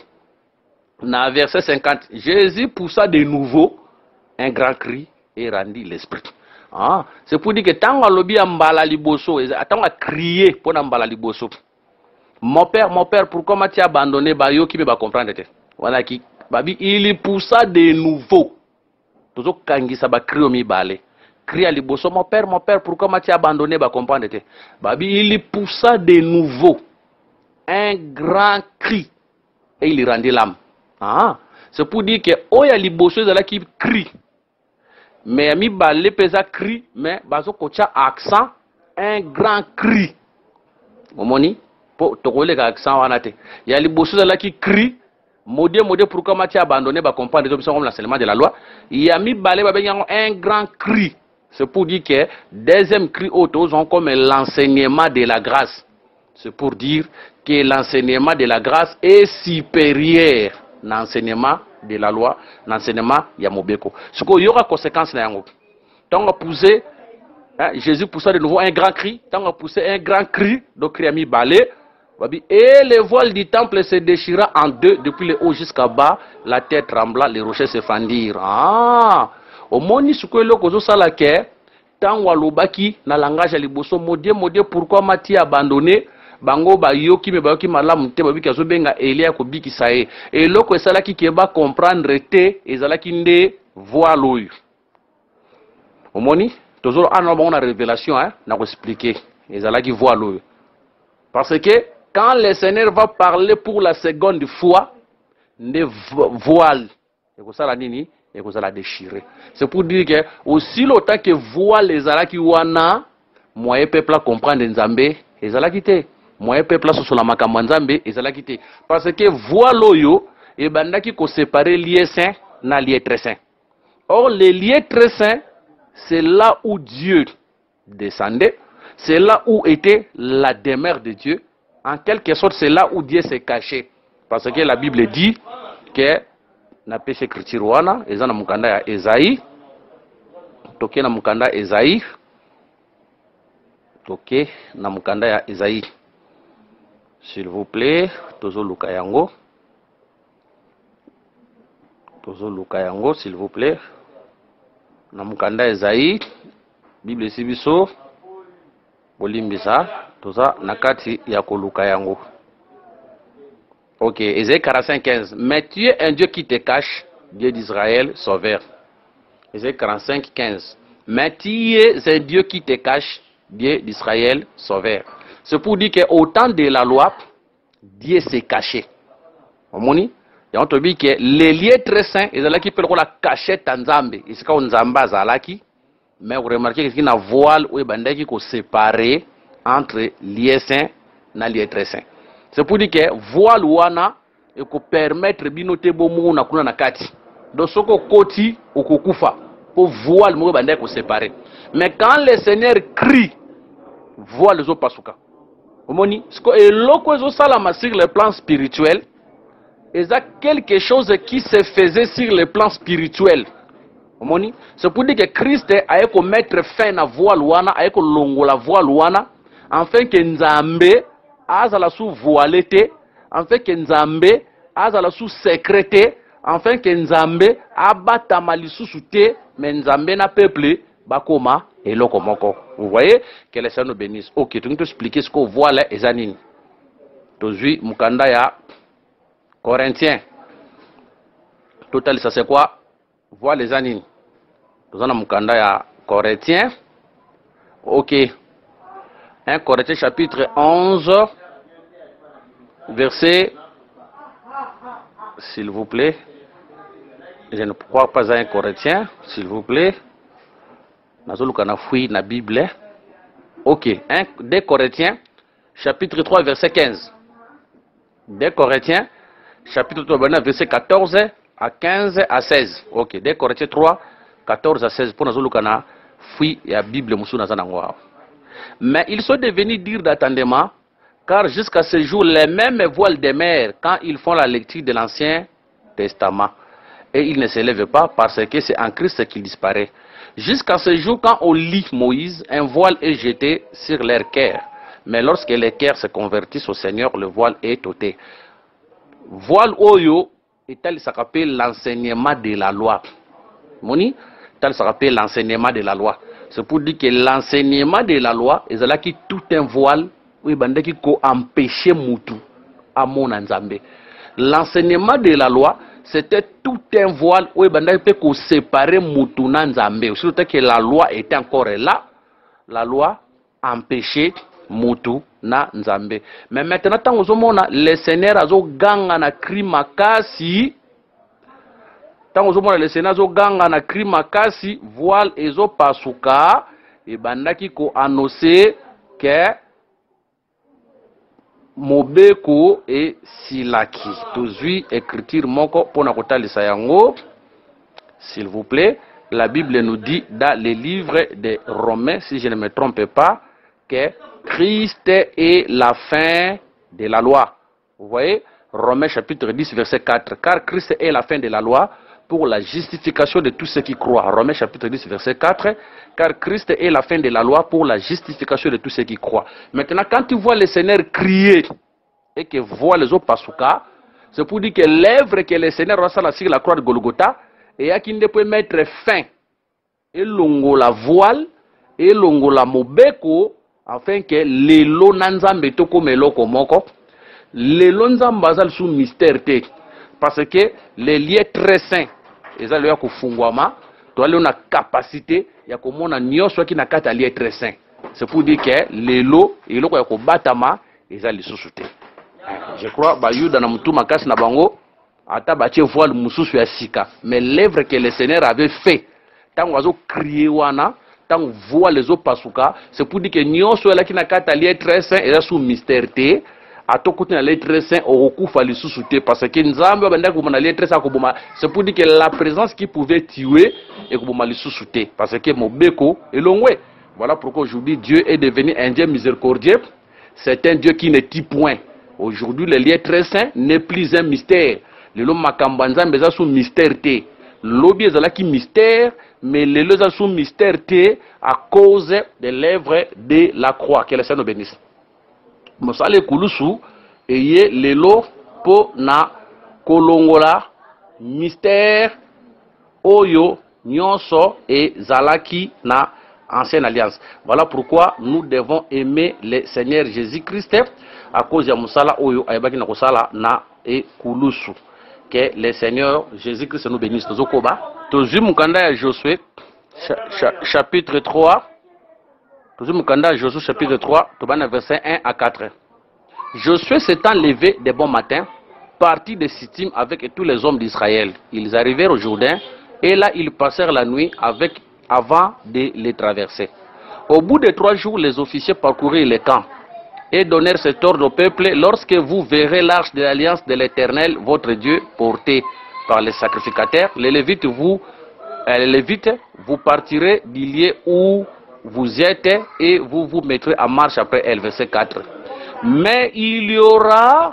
dans verset 50, Jésus poussa de nouveau un grand cri et rendit l'esprit. Ah, c'est pour dire que tant qu'on lobby ambala liboso, tant qu'on crié pour ambala liboso. Mon père, pourquoi m'as-tu abandonné? Bah yo qui me va comprendre. Voilà qui, babi, il poussa de nouveau. Toujours kangisa ba cri au mibale. Cri à liboso, mon père, pourquoi m'as-tu abandonné? Bah comprendre. Babi, il poussa de nouveau un grand cri et il rendit l'âme. Ah, c'est pour dire que oya liboso là qui crie. Mais mi balé pesa cri, mais bazo kocha accent un grand cri. Momoni, pour te coller accent wanate. Il y a liboso là qui crie. Modé, pourquoi m'as-tu abandonné? Bah comprendre les options comme l'enseignement de la loi. Il y a mi balé un grand cri. C'est pour dire que deuxième cri autos ont comme l'enseignement de la grâce. C'est pour dire que l'enseignement de la grâce est supérieur à l'enseignement de la loi, l'enseignement Yamobeko. Ce qu'il y aura conséquence dans yango. Tant qu'on a poussé, Jésus poussa de nouveau un grand cri. Tant qu'on a poussé un grand cri, donc cri a mis balé. Et le voile du temple se déchira en deux, depuis le haut jusqu'à bas, la terre trembla, les rochers se fendirent. Ah! Au moni sukwelo kozo salake, tant walobaki, na langage à liboso, modie, pourquoi m'as-tu abandonné? Bango ba yoki me ba yoki malamu te ba biki azo benga Elia ko biki sae. Et loko esalaki keba comprendre te, ezalaki nde voile oyo. Au moni, toujours an on a révélation, hein, na ko expliquer. Ezalaki voile oyo. Parce que quand le Seigneur va parler pour la seconde fois, ne voile, et que ça la nini, et que ça la déchirer. C'est pour dire que aussi longtemps que voile les alaki wana, moyen peuple à comprendre Nzambe, les alaki te. Moyen peuple à sur la makambo Nzambe, les alaki te. Parce que voile oyo, et bandaki ko séparer lié saint na lié très saint. Or les liés très saints, c'est là où Dieu descendait. C'est là où était la demeure de Dieu. En quelque sorte, c'est là où Dieu s'est caché. Parce que la Bible dit que na péché écriture wana, eza na mukanda ya Esaïe. Toke na mukanda Esaïe. Toke na mukanda ya Esaïe. S'il vous plaît, tozo luka yango. Tozo luka yango, s'il vous plaît. Na mukanda Esaïe, Bible sibiso bolimbisa toza nakati ya koluka yango. Ok, Ésaïe 45:15. Mais tu es un Dieu qui te cache, Dieu d'Israël, sauveur. Ésaïe 45:15. Mais tu es un Dieu qui te cache, Dieu d'Israël, sauveur. C'est pour dire qu'au temps de la loi, Dieu s'est caché. Omoni? Et on te dit que les lieux très saints, ils ont qui peuvent la cacher Tanzambe. Ils sont Nzamba Zalaki. Mais vous remarquez qu'il y a une voile où il faut séparer entre lieux saints et lieux très saints. C'est pour dire que voile wana et ko permettre binote bomu na kuna nakati. Donc soko koti okukufa pour voile mo bande ko séparer. Mais quand le Seigneur crie, voile zo pasuka. Omoni, ce que eloko zo salama sur le plan spirituel, et ça quelque chose qui se faisait sur le plan spirituel. Omoni, c'est pour dire que Christ a ko mettre fin à voile wana, a ko longola voile wana, afin que Nzambe azala sous voilete, afin que Nzambe azala sous secrété, afin que Nzambe abata malisusu te, mais Nzambe na peuple bakoma eloko moko. Vous voyez que les Seigneur nous bénisse. Ok, tu nous expliquer ce qu'on voit là et zanine. Tozui mukanda ya Corinthiens. Total ça c'est quoi? Voit les zanine. Tozana mukanda ya Corinthiens. Ok. 1 Corinthiens chapitre 11, verset, s'il vous plaît. Je ne crois pas à 1 Corinthiens, s'il vous plaît. Nazolukana fouille na Bible. Ok. 2 Corinthiens chapitre 3, verset 15. 2 Corinthiens chapitre 3, verset 14 à 15 à 16. Ok. 2 Corinthiens 3, 14 à 16. Pour Nazolukana fouille la Bible Moussou Nazanangwa. Mais ils sont devenus durs d'attendement, car jusqu'à ce jour, les mêmes voiles des mers quand ils font la lecture de l'Ancien Testament. Et ils ne se lèvent pas parce que c'est en Christ qu'il disparaît. Jusqu'à ce jour, quand on lit Moïse, un voile est jeté sur leur cœur. Mais lorsque les cœurs se convertissent au Seigneur, le voile est ôté. Voile oyo, et ça s'appelle l'enseignement de la loi. Moni, ça s'appelle l'enseignement de la loi. C'est pour dire que l'enseignement de la loi est là qui tout un voile où il qui empêcher Moutou à mon Nzambe. L'enseignement de la loi, c'était tout un voile où il peut séparer Moutou Nzambe. Surtout que la loi était encore là, la loi empêchait Moutou Nzambe. Mais maintenant, tant que le Seigneur a ganga na krimakasi. Tant que le Seigneur a ganga na krimakasi, voile ezo pasuka et bandaki ko annoncer que Mobeko et Silaki. Tozui écriture moko pona kotalisa yango. S'il vous plaît, la Bible nous dit dans les livres des Romains, si je ne me trompe pas, que Christ est la fin de la loi. Vous voyez, Romains chapitre 10 verset 4. Car Christ est la fin de la loi pour la justification de tous ceux qui croient. Romains chapitre 10 verset 4. Car Christ est la fin de la loi pour la justification de tous ceux qui croient. Maintenant, quand tu vois le Seigneur crier et que voit les autres pasuka, c'est pour dire que l'œuvre que le Seigneur a fait sur la croix de Golgotha, et à qui ne peut mettre fin. Et longo la voile, et longo la mobeko, afin que les lots nanzambe toko meloko moko, les lots nzambazal sous mystère te. Parce que les liens très saints, ils ont kufungwama, tu as une capacité, il y a comme on a nyoso qui n'a qu'à lier très saint. C'est pour dire que les lots, et l'eau ko batama, ils ont les sous-soutés. Je crois, bah yuda na mutuma kasi na bango, ata bache voile mususu ya sika. Mais l'œuvre que le Seigneur avait fait, tant oiseau crié wana, tant voile les autres pasuka, c'est pour dire que nyoso la qui n'a qu'à lier très saint, et là sous mystère te. Atokuti na lettre saint okufa lisusuté parce que nzambe banda ko na lettre saint ko boma, c'est pour dire que la présence qui pouvait tuer et ko boma lisusuté parce que mobeko elongwe. Voilà pourquoi aujourd'hui Dieu est devenu un Dieu miséricordieux. C'est un Dieu qui ne tue point. Aujourd'hui, le lien très saint n'est plus un mystère. Le lom makambanza mbeza sous mystère te. L'obi ezala qui mystère, mais le loza sous mystère te à cause de l'œuvre de la croix. Que le Seigneur nous bénisse. Mosale kulusu eye lelo po na kolongola mystère oyo nyonso et zalaki na ancienne alliance. Voilà pourquoi nous devons aimer le Seigneur Jésus-Christ à cause de Moussala Oyo Ayabaki na Kosala na et Kulusu. Que le Seigneur Jésus-Christ nous bénisse. Tozokoba. Tozu Mukanda ya Josué chapitre 3. Tozu Mukanda ya Josué chapitre 3, Tobana verset 1 à 4. Josué s'étant levé de bon matin, partit de Sittim avec tous les hommes d'Israël. Ils arrivèrent au Jourdain et là ils passèrent la nuit avant de les traverser. Au bout de 3 jours, les officiers parcoururent les camps et donnèrent cet ordre au peuple: lorsque vous verrez l'arche de l'alliance de l'Éternel, votre Dieu, portée par les sacrificateurs, les Lévites, vous partirez du lieu où vous êtes et vous vous mettrez en marche après elle. Verset 4. Mais il y aura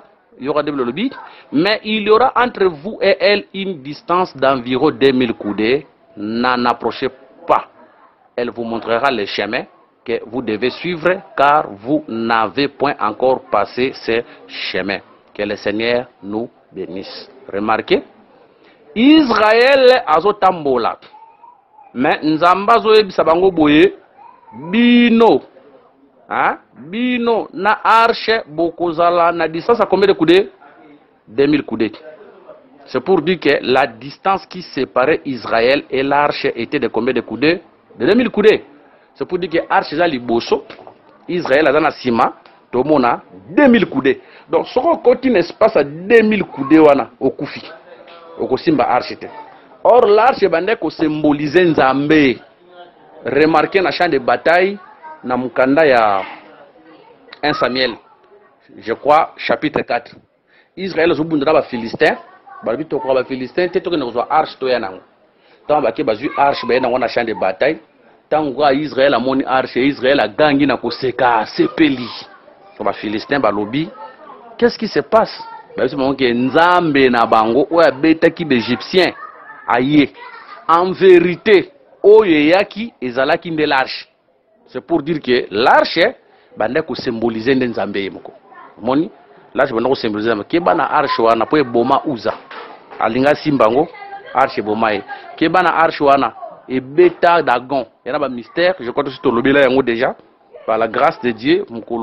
entre vous et elle une distance d'environ 2000 coudées. N'en approchez pas. Elle vous montrera le chemin que vous devez suivre, car vous n'avez point encore passé ce chemin. Que le Seigneur nous bénisse. Remarquez, Israël azotambola, mais nzamba zoyebisa bango boye bino, bino na arche bokozala na distance à combien de coudées? 2000 coudées. C'est pour dire que la distance qui séparait Israël et l'arche était de combien de coudées? De 2000 coudées. C'est pour dire que l'arche est liboso, Israël a dans la cima, tout le monde a 2000 coudées. Donc, ce qu'on continue espace à 2000 coudées au Koufi, au Kosimba arche. Or, l'arche est symbolisé Nzambe. Remarquez dans le champ de bataille, dans Mukanda, il y a 1 Samuel, je crois, chapitre 4. Israël a dit aux Philistins, les Philistins, tu as arche, tu as arche, tu as champ de bataille. Tant que Israël a mon arche, Israël a gagné na koseka sepeli. Comme Philistins balobi, qu'est-ce qui se passe? C'est que Nzambe na bango ou abeta ki d'Égyptiens aye. En vérité, oyeyaki ezalaki nde l'arche. C'est pour dire que l'arche bande ko symboliser Nzambe moko. Moni, l'arche bande ko symboliser ke bana arche wana po boma uza. Alinga simbango arche bomae. Ke bana arche wana et bêta Dagon. Il y a un mystère, je crois que c'est le déjà, par la grâce de Dieu,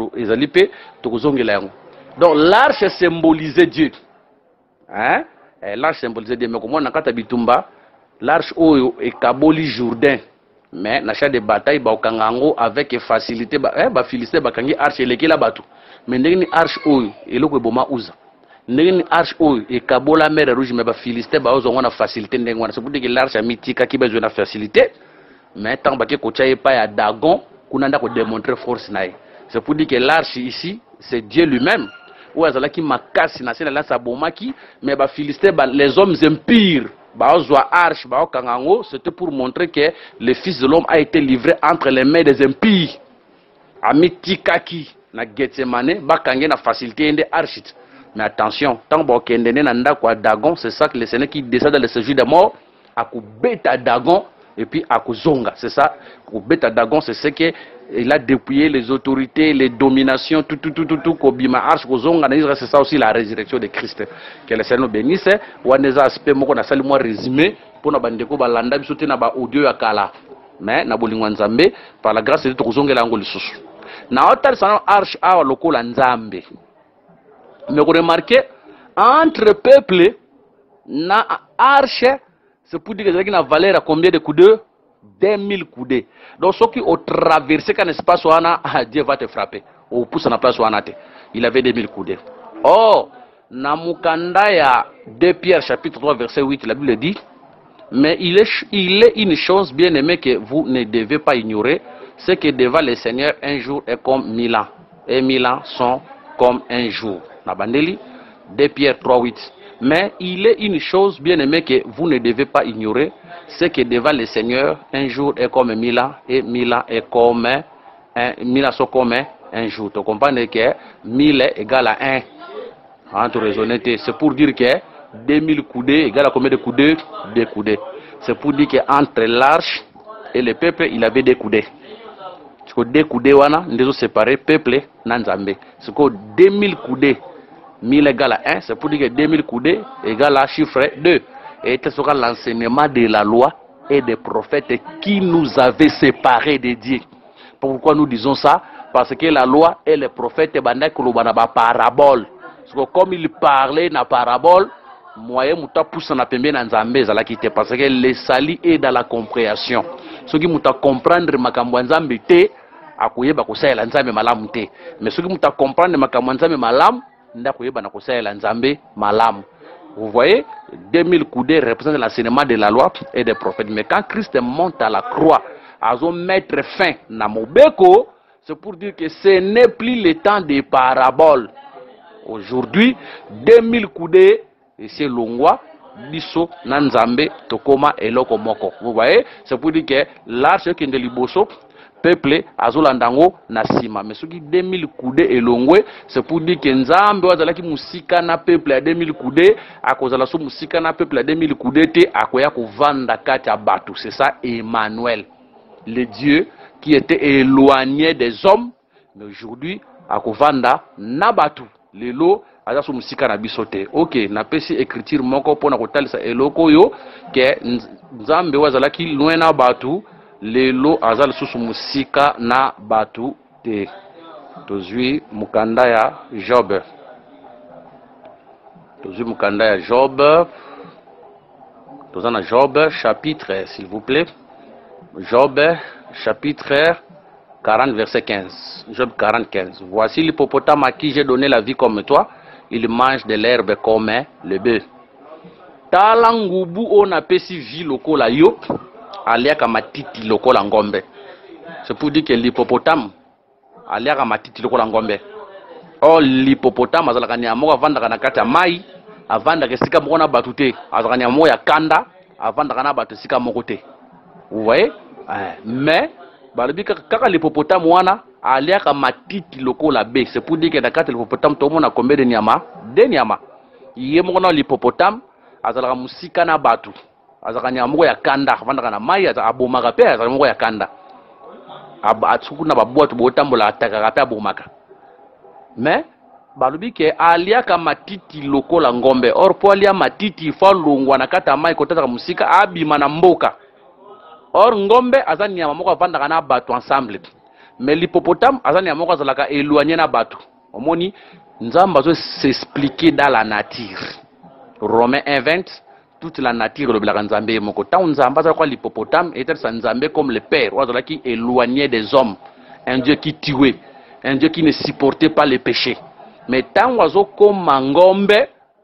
donc l'arche symbolisait Dieu. Hein? L'arche symbolisait Dieu. Mais comme on a quand bitumba, l'arche est Kaboli Jourdain. Mais dans chaque bataille, avec facilité, Philistin, arche est là batu. Mais n'est arche et l'eau est boma ouza. N'est arche et Kabola mer rouge, mais Philistin, on a facilité. C'est pour dire que l'arche a mythique qui a besoin de facilité. Mais tant que tu n'as pas Dagon, qu'on a démontré force. C'est pour dire que l'arche ici, c'est Dieu lui-même. Ou est-ce qu'il m'a cassé dans la sabomaki, mais les Philistins, les hommes impurs, c'était pour montrer que le Fils de l'homme a été livré entre les mains des impies. Amitikaki, na Gethsemane, bakangé na facilité de archit. Mais attention, tant que tu Dagon, c'est ça que le Seigneur qui descend dans le séjour des morts, à bêta Dagon. Et puis à Kozonga, c'est ça. Au Beta Dagon, c'est ce qu'il a dépouillé les autorités, les dominations, tout, Kobima Arch, Kozonga, c'est ça aussi la résurrection de Christ. Que le Seigneur bénisse. Ou un aspect, moi, on a seulement résumé pour nous bandeko balanda, bisouté na ba audio ya kala. Mais na bolingo nzambe, par la grâce de Dieu, Kozonga la ngoli susu. Na otal sana Arch a loko la nzambe. Mais vous remarquez, entre peuples, na Arche, c'est pour dire que y a une valeur à combien de coudées? 2000 coudées. Donc ceux qui ont traversé un espace, Dieu va te frapper. Ou pousse en place, il avait 2000 coudées. Oh, Namukanda ya 2 Pierre chapitre 3 verset 8, la Bible dit, mais il est une chose bien aimée que vous ne devez pas ignorer, c'est que devant le Seigneur, un jour est comme 1000 ans. Et 1000 ans sont comme un jour. Nabandeli, 2 Pierre 3 8. Mais il est une chose, bien aimé, que vous ne devez pas ignorer, c'est que devant le Seigneur, un jour est comme 1000 ans, et 1000 ans est comme 1000 ans sont comme un jour. Tu comprends que 1000 est égal à 1. Entre raisonner, c'est pour dire que 2000 coudées égale à combien de coudées? 2 coudées. C'est pour dire qu'entre l'arche et le peuple, il avait 2 coudées. C'est que 2 coudées, nous avons séparé peuple et Nzambe. C'est que 2000 coudées, 1000 égale à 1, c'est pour dire que 2000 coudées égale à chiffre 2. Et c'est l'enseignement de la loi et des prophètes qui nous avaient séparés de Dieu. Pourquoi nous disons ça? Parce que la loi et les prophètes, parabole. Comme il parlait dans la parabole, moyen muta pousse na pembe na nzambe zala kite parce que le sali est dans la compréhension. Ce qui muta comprendre makambo nzambe te akuyeba kusala nzambe malamu te. Mais ce qui muta comprendre makambo nzambe malamu nda kuyeba na kusala nzambe malamu. Vous voyez, 2000 coudées représentent l'enseignement de la loi et des prophètes. Mais quand Christ monte à la croix, à mettre fin na mobeko, c'est pour dire que ce n'est plus le temps des paraboles. Aujourd'hui, 2000 coudées, et c'est l'ongwa, biso, nanzambe, tokoma, et lokomoko. Vous voyez, c'est pour dire que l'arche qui est de liboso, peuple, azolandango, nasima. Mais ce qui 2000 coudées et l'ongwe, c'est pour dire que nzambe, wazalaki musika na peuple à 2000 coudées, à cause de la musika na peuple à 2000 coudées, te, à quoi yako vanda katia batu. C'est ça, Emmanuel. Le Dieu qui était éloigné des hommes, mais aujourd'hui, à Kovanda, Nabatu, les lots, à la musika na bisote. Ok, na pesi écriture moko pona kotalisa eloko yo, que Nzambe wazalaki loin na batu, les lots azal sous musika na batu te. Tozui mukanda ya Job. Tozui mukanda ya Job. Tozana Job, chapitre, s'il vous plaît. Job, chapitre 40, verset 15. Job 40, 15. Voici l'hippopotame à qui j'ai donné la vie comme toi. Il mange de l'herbe comme le bœuf. Talangubu on a pesi vie lokola yo. Aliaka matiti lokola ngombe. C'est pour dire que l'hippopotame aliaka matiti lokola ngombe. Or l'hippopotame azalaka nyamo avandaka na kati ya mai, avandaka esika moko na batu te. Azalaka nyamo ya kanda, avandaka na batu esika moko te. Vous voyez? Mais, quand l'hippopotame wana aliaka matiti lokola be, c'est pour dire que dans l'hippopotame tout le monde a combien de nyama? 2 nyama. Yemona l'hippopotame azalaka musika na batu. Azalaka nyama ya kanda, avandaka na mai, abomaka pe azalaka moko ya kanda. Atsuku na baboatu botambola atakaka pe abomaka. Mais balobi ke aliaka matiti lokola ngombe. Or po alia matiti fa longwa na kata mai kotaka musika abima na mboka. Or ngombe azani nyama moko avandaka na batu ensemble. Mais l'hippopotame azani nyama moko azalaka éloigné na batu. Omoni nzamba zo s'expliquer dans la nature. Romains 1:20, toute la nature le blaka nzambe moko. Tant nzamba za kwa l'hippopotame était sa nzambe comme le père, azalaki éloigné des hommes. Un Dieu qui tuait, un Dieu qui ne supportait pas les péchés. Mais tant oiseau comme ngombe,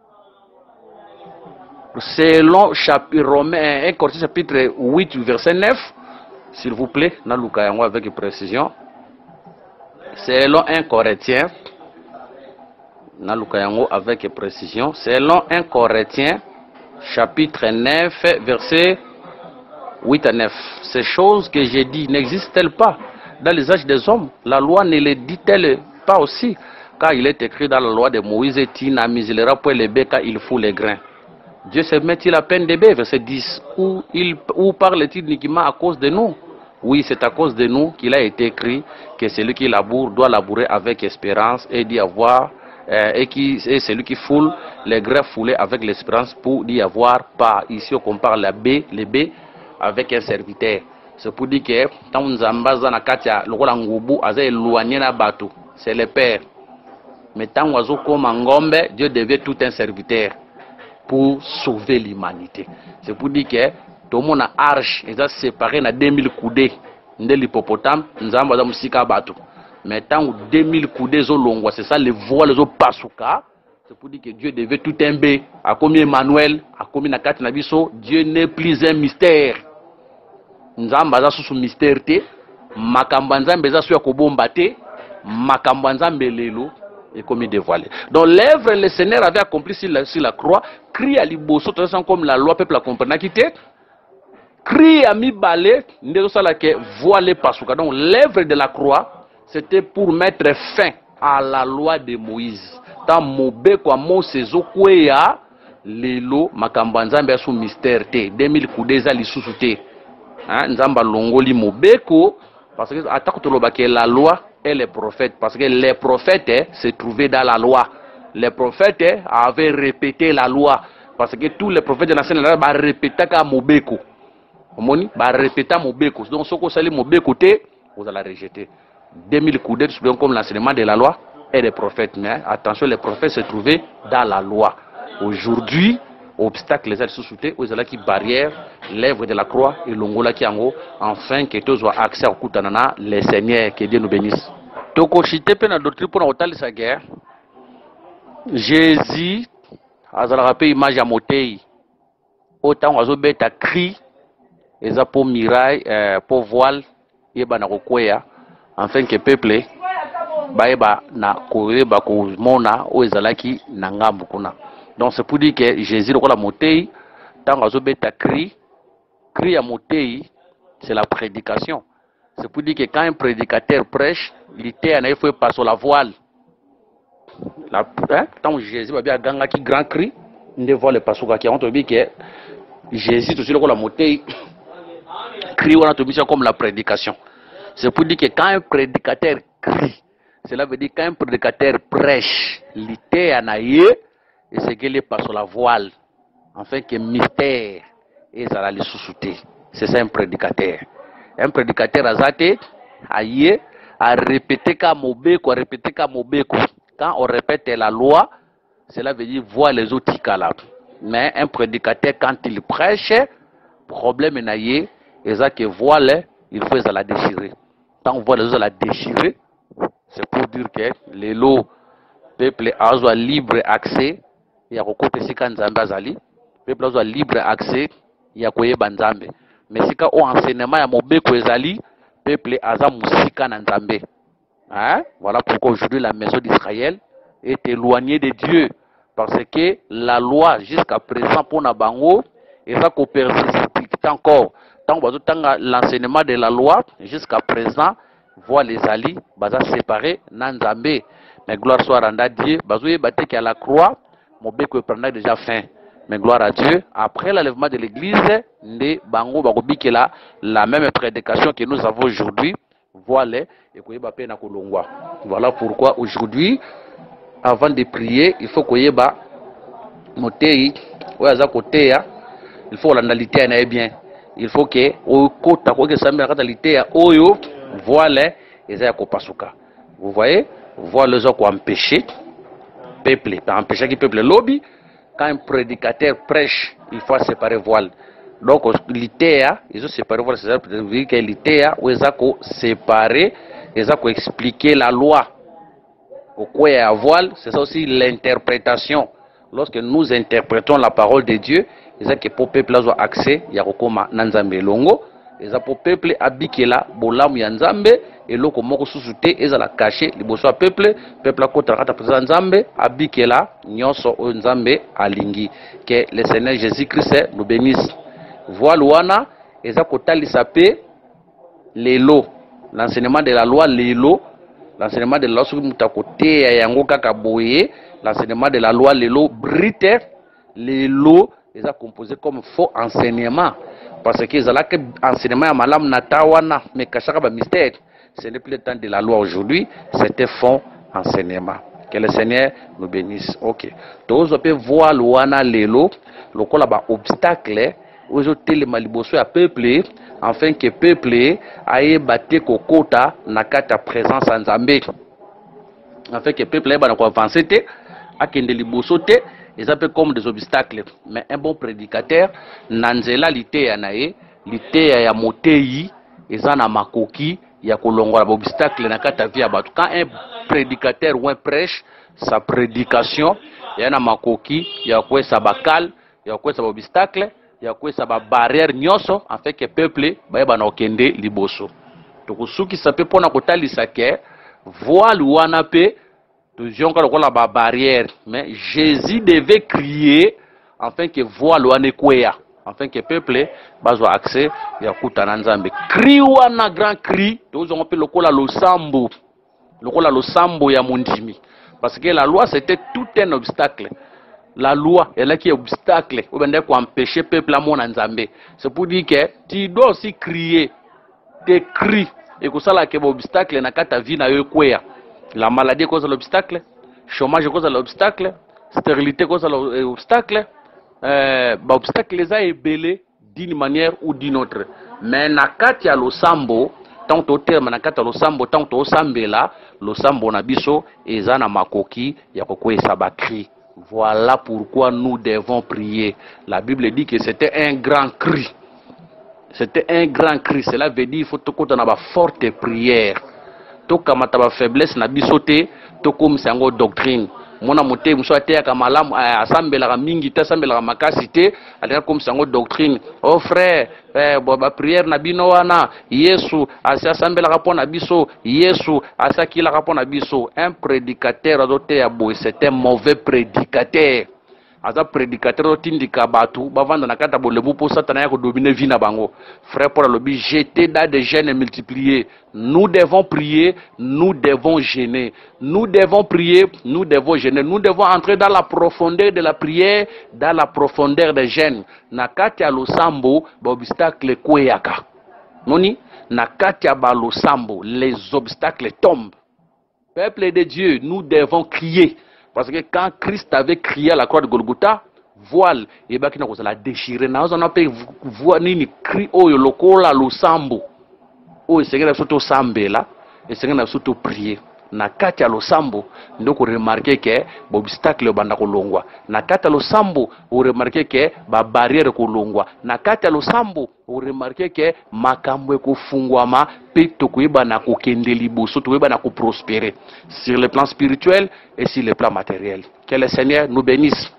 selon Romains 1 Corinthiens chapitre 8 verset 9, s'il vous plaît, na luka yango avec précision. Selon 1 Corinthiens, na luka yango avec précision. Selon 1 Corinthiens chapitre 9 verset 8 à 9. Ces choses que j'ai dit n'existent-elles pas dans les âges des hommes? La loi ne les dit-elle pas aussi? Car il est écrit dans la loi de Moïse, tu n'amuseras point les bêtes car il faut les grains. Dieu se met-il à peine des bêtes, verset 10, où parle-t-il uniquement à cause de nous? Oui, c'est à cause de nous qu'il a été écrit que celui qui laboure doit labourer avec espérance et d'y avoir, et celui qui foule les grains foulés avec l'espérance pour d'y avoir pas. Ici, on compare les bêtes avec un serviteur. C'est pour dire que tant Nzambaza na katia lokola ngubu aza éloigné na batu, c'est le père. Mais tant oiseau comme ngombe, Dieu devait tout un serviteur pour sauver l'humanité. C'est pour dire que tout le monde a arche, ils ont séparé na 2000 coudées de l'hippopotame, Nzambaza musika batu. Mais tant 2000 coudées zo longwa, c'est ça les voiles zo pasuka. C'est pour dire que Dieu devait tout un bé. A comme Emmanuel, a comme na kati na biso, Dieu n'est plus un mystère. Nzambaza sous mystère te, makambo nzambe za suya kobomba te, makambo nzambe lelo et comme il dévoilé. Donc l'œuvre, le Seigneur avait accompli sur la croix, crie à l'iboso, comme la loi, peuple a compris, n'a quitté. Crie à mi balé, voilé pasuka. Donc l'œuvre de la croix, c'était pour mettre fin à la loi de Moïse. Tant mobe kwa Mosezo kweya lelo makambo nzambe sous mystère te 2000 kudeza lisusu te. Hein, nzamba longoli mobeko parce que attaque tolobake la loi et les prophètes parce que les prophètes se trouvaient dans la loi. Les prophètes avaient répété la loi parce que tous les prophètes de l'ancien loi ba répéter ka mobeko. Omoni ba répéter mobeko. Donc soko sali mobeko te, vous allez rejeter. 2000 coudées comme l'enseignement de la loi et des prophètes. Mais attention, les prophètes se trouvaient dans la loi. Aujourd'hui, obstacle les ailes sous-soutés, aux qui barrière, l'œuvre de la croix et l'ongola qui en haut, afin que tous aient accès au Koutanana, les seigneurs, que Dieu nous bénisse. Toko chité pe na doctrine pour na sa guerre. Jésus, azala rappelé image à motei. Autant oiseau bête à cri, et ça pour miraille, pour voile, et ba na kokwea, afin que peuple baeba na koyeba ko mona o ezalaki na ngambu kuna. Donc c'est pour dire que Jésus le motei tant azobeta cri à motei, c'est la prédication. C'est pour dire que quand un prédicateur prêche, l'ité il faut passer la voile. Tant Jésus va bien ganga qui grand cri, ne voile pas sur qui on te dit que Jésus tout le motei cri on a te comme la prédication. C'est pour dire que quand un prédicateur crie, cela veut dire quand un prédicateur prêche, l'ité anaye, et c'est qu'il est pas sur la voile, afin que mystère et ça va les sous-souter. C'est ça un prédicateur. Un prédicateur azate, aïe, a répété comme mobeko, Quand on répète la loi, cela veut dire voir les autres là. Mais un prédicateur, quand il prêche, problème naïe, et ça que voile, il faut la déchirer. Quand on voit les autres la déchirer, c'est pour dire que les lots, peuple a libre accès, il y a côté sika nzambe azali, peuple a libre accès, il y a koyeba nzambe. Mais sika o enseignement ya mobeko ezali, peuple aza musika na nzambe. Hein? Voilà pourquoi aujourd'hui la maison d'Israël est éloignée de Dieu. Parce que la loi jusqu'à présent pour Nabango, et ça qu'on persiste encore. Tant que l'enseignement de la loi jusqu'à présent, voit les alliés, baza séparés, nanzambe. Mais gloire soit rendue à Dieu. Bazouye bate qui à la croix, mon beko prendra déjà fin. Mais gloire à Dieu. Après l'enlèvement de l'église, ne bango bagobi qui la même prédication que nous avons aujourd'hui. Voilà, et qu'on y va peine à Kolongwa. Voilà pourquoi aujourd'hui, avant de prier, il faut qu'on y ait motei, il faut l'analyser na bien. Il faut que au côté quoi que ça me l'analyser oyo voilà et ça kopasuka. Vous voyez, voilà les gens qui empêcher peuple, pas empêcher qui peuple lobby quand un prédicateur prêche, il faut séparer voile. Donc l'ITEA, ils ont séparé voile, c'est-à-dire que l'ITEA où ils ont séparé, ils ont expliqué la loi. Au quoi il y a voile, c'est ça aussi l'interprétation. Lorsque nous interprétons la parole de Dieu, ils ont que pour peuple avoir accès, il y a comme nanzambe longo, ils ont pour peuple abikela bolam yanzambe et loko moko susute ils ont la caché les bosso peuple a kota kata présent nzambe abikela nyonso nzambe alingi que le Seigneur Jésus-Christ nous bénisse. Voile wana ils ont kotalisa pe lelo l'enseignement de la loi lelo l'enseignement de la loi sur mutakote ya yango kaka boye l'enseignement de la loi lelo brite lelo ils ont composé comme faux enseignement parce que ils ont que enseignement ya malam natawana mais kachaka ba mystère ce n'est plus le temps de la loi aujourd'hui c'était faux enseignement. Que le Seigneur nous bénisse. OK. Tous on peut voir wana lelo lokola ba obstacle aujourd'hui les maliboso ya peuple afin que peuple aille battre kokota na kata présence en Nzambe afin que peuple aille avancer te akende liboso te ils appellent comme des obstacles. Mais un bon prédicateur nanzela lité nae lité ya motei ezana makoki ya kolongola ba obstacle na kata via batu. Quand un prédicateur ou un prêche sa prédication yana makoki ya kwesa bakal ya kwesa ba obstacle ya kwesa ba barrière nyoso afin que peuple ba na okende liboso. Donc suki ça peut pona kotalisa ke voile wana pe toujours encore la barrière, mais Jésus devait crier afin que voix loane kwea, afin que peuple bazwa accès ya kutana nzambe. Cri wana grand cri, tous on peut lokola lo sambo ya mondimi, parce que la loi c'était tout un obstacle. La loi elle est qui est obstacle, ou bien pour empêcher peuple à mon nzambe. C'est pour dire que tu dois aussi crier tes cris et que ça là que obstacle na kata vie na yo kwea. La maladie cause l'obstacle, chômage cause l'obstacle, stérilité cause l'obstacle, obstacle les a ébélés d'une manière ou d'une autre. Mais nakati ya losambo, tant au terme nakati ya losambo, tant au sambela, losambo na biso eza na makoki ya kokwesa bakri. Voilà pourquoi nous devons prier. La Bible dit que c'était un grand cri. C'était un grand cri. Cela veut dire qu'il faut que na ba forte prière. Toka mataba faiblesse na bisote tokom sango doctrine mona mote mso atea kamalamu asambela mingi ta sambela makasite alika kom sango doctrine. Oh frère ba prière na bino wana Yesu asa sambela kapona biso Yesu asa kila kapona biso. Un prédicateur adote ya boy, c'est un mauvais prédicateur. Aza prédicateur tindika batu bavanda na kata bolebu pour satana ya ko dominer vie na bango. Frère Paul lobi jeter dans des jeûnes multipliés. Nous devons prier, nous devons jeûner. Nous devons prier, nous devons jeûner. Nous devons entrer dans la profondeur de la prière, dans la profondeur des jeûnes. Na kati ya losambo ba obstacle kweyaka. Noni na kati ya ba losambo les obstacles tombent. Peuple de Dieu, nous devons crier. Parce que quand Christ avait crié à la croix de Golgotha, voile, et bien qu'il n'a déchiré, nous avons pu voir ni cri au lokola lo sambo. Oh, c'est que surtout sambe là, et c'est que surtout prier. Na kati ya lo sambo, ndoko remarquer que obstacle banda kolongwa. Na kati ya lo sambo, on remarquer que ba barrière kolongwa. Na kati ya lo sambo, on remarquer que makambo ekofungwama pe tokoyeba na kokende liboso, tokoyeba na ko prospérer sur le plan spirituel et sur le plan matériel. Que le Seigneur nous bénisse.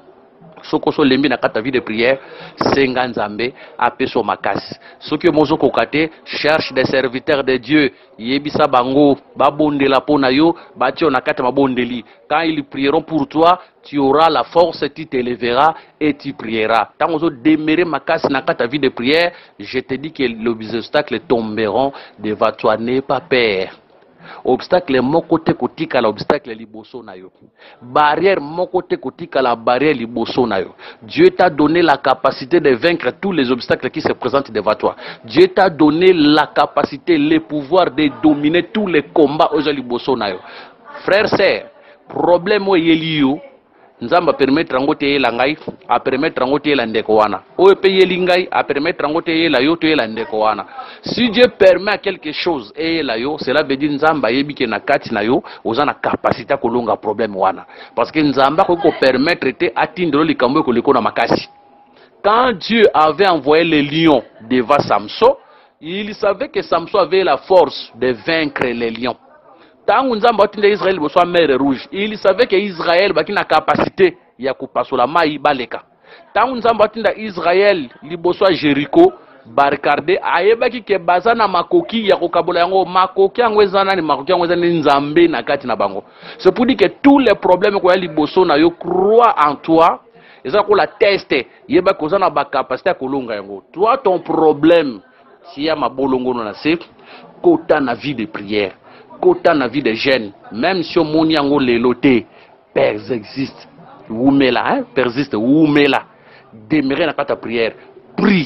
Sokoso lembi na kata vie de prière, senga nzambe apeso makasi. Soki mozo kokate cherche des serviteurs de Dieu, yebisa bango babondela pona yo, batio na kata mabondeli. Quand ils prieront pour toi, tu auras la force, tu te lèveras et tu prieras. Tant ozo demeurer makasi na kata vie de prière, je te dis que les obstacles tomberont devant toi, n'aie pas peur. Obstacle mon côté kotika la obstacle liboso na yo. Barrière mon côté kotika la barrière liboso na yo. Dieu t'a donné la capacité de vaincre tous les obstacles qui se présentent devant toi. Dieu t'a donné la capacité, le pouvoir de dominer tous les combats aux liboso na yo. Frère, sœur, problème o yeliyo nzamba permettre ngote yela ngai a permettre ngote yela ndeko wana o pe yeli ngai a permettre ngote yela yo to yela ndeko wana. Si Dieu permet quelque chose et yela yo, cela veut dire nzamba yebike na kati na yo ozana capacité kolonga problème wana, parce que nzamba ko permettre te atindro likambo ko lekona makasi. Quand Dieu avait envoyé les lions devant Samson, il savait que Samson avait la force de vaincre les lions. Tangu nzamba otinde Israël boso mer rouge, il savait que Israël baki na capacité ya kupasola mai baleka. Tangu nzamba otinda Israël liboso Jericho barricade ayebaki ke bazana makoki ya kokabola yango, makoki yango ezana ni makoki yango ezana nzambe na kati na bango. C'est pour dire que tous les problèmes ko ya liboso na yo, crois en toi. Eza ko la teste yeba ko zana ba capacité kolonga yango. Toi ton problème si ya mabolongo na se kota na vie de prière. Kota na vie de jeunes, même si on moni yango leloté, persiste, oumela, hein, persiste, oumela, demeurer na kata prière, prie,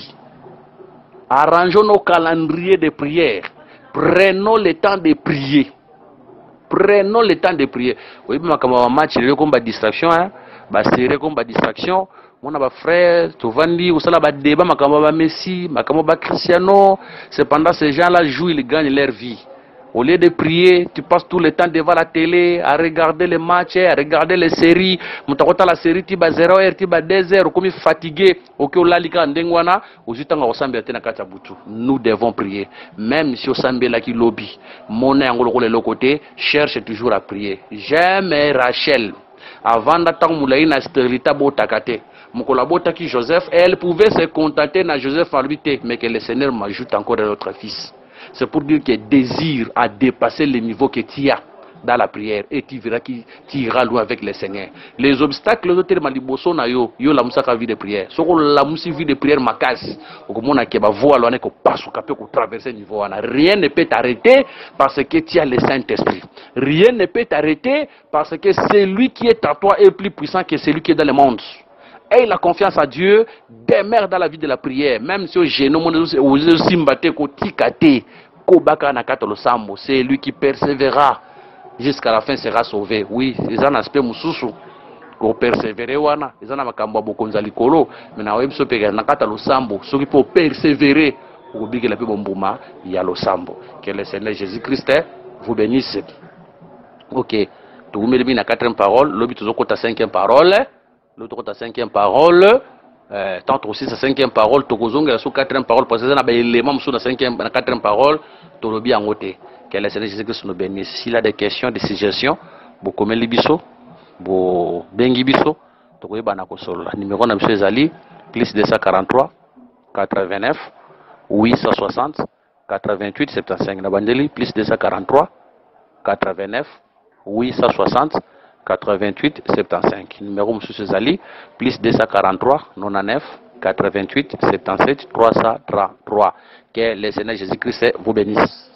arrangeons nos calendriers de prière, prenons le temps de prier, prenons le temps de prier. Oui, mais comme un match, il y a comme distraction, hein, bah c'est comme distraction. Mon frère, tu vas dire, ou ça là, débat, ma Messi, ma Cristiano, cependant ces gens-là jouent, ils gagnent leur vie. Au lieu de prier, tu passes tout le temps devant la télé, à regarder les matchs, à regarder les séries. Mutakota la série, tu vas 0h, tu vas 2h, comme fatigué. Ok, olalika ndengwana, ozitanga osambe tena kata butu. Nous devons prier. Même si osambe la ki lobby, mon angolo le côté, cherche toujours à prier. J'aime Rachel. Avant d'attendre moulaï na stérilité botakate. Mon collaborateur qui Joseph, elle pouvait se contenter na Joseph en lui, mais que le Seigneur m'ajoute encore un autre fils. C'est pour dire que désir à dépasser le niveau que tu as. dans la prière et tu verras qu'il ira loin avec le Seigneur. Les obstacles, les autres maliboso na yo la musaka vie de prière. Ce qu'on la musi vie de prière makasi. Au moment où va voir l'on est que passe au capé qu'on traverser niveau. Rien ne peut t'arrêter parce que tu as le Saint-Esprit. Rien ne peut t'arrêter parce que celui qui est à toi est plus puissant que celui qui est dans le monde. Et la confiance à Dieu demeure dans la vie de la prière. Même si au génome, c'est lui qui persévérera jusqu'à la fin sera sauvé. Oui, ils ont un aspect moussoussou. Pour persévérer, ils ont un makambo bokonza likolo. Mais na web sopega nakata lo sambo. Ceux qui peuvent persévérer, pour que la paix bombouma, il y a le sambo. Que le Seigneur Jésus-Christ vous bénisse. Ok. Tu vous mettez la quatrième parole. L'objet toujours côté cinquième parole. L'autre côté cinquième parole. Tant aussi sa cinquième parole. Tokozonga la sous quatrième parole. Parce que ça n'a pas élément sur la cinquième, la quatrième parole. Tolobi en côté. Que le Seigneur Jésus-Christ nous bénisse. S'il a des questions, des suggestions, vous commentez les bisous. Vous bengi biso. Tokoye banako solo. Numéro na monsieur Zali. Plus 243 89 860 88 75. Na bandeli plus 243 89 860 88 75. Numéro monsieur Zali plus 243 99 88 77 333. Que le Seigneur Jésus-Christ vous bénisse.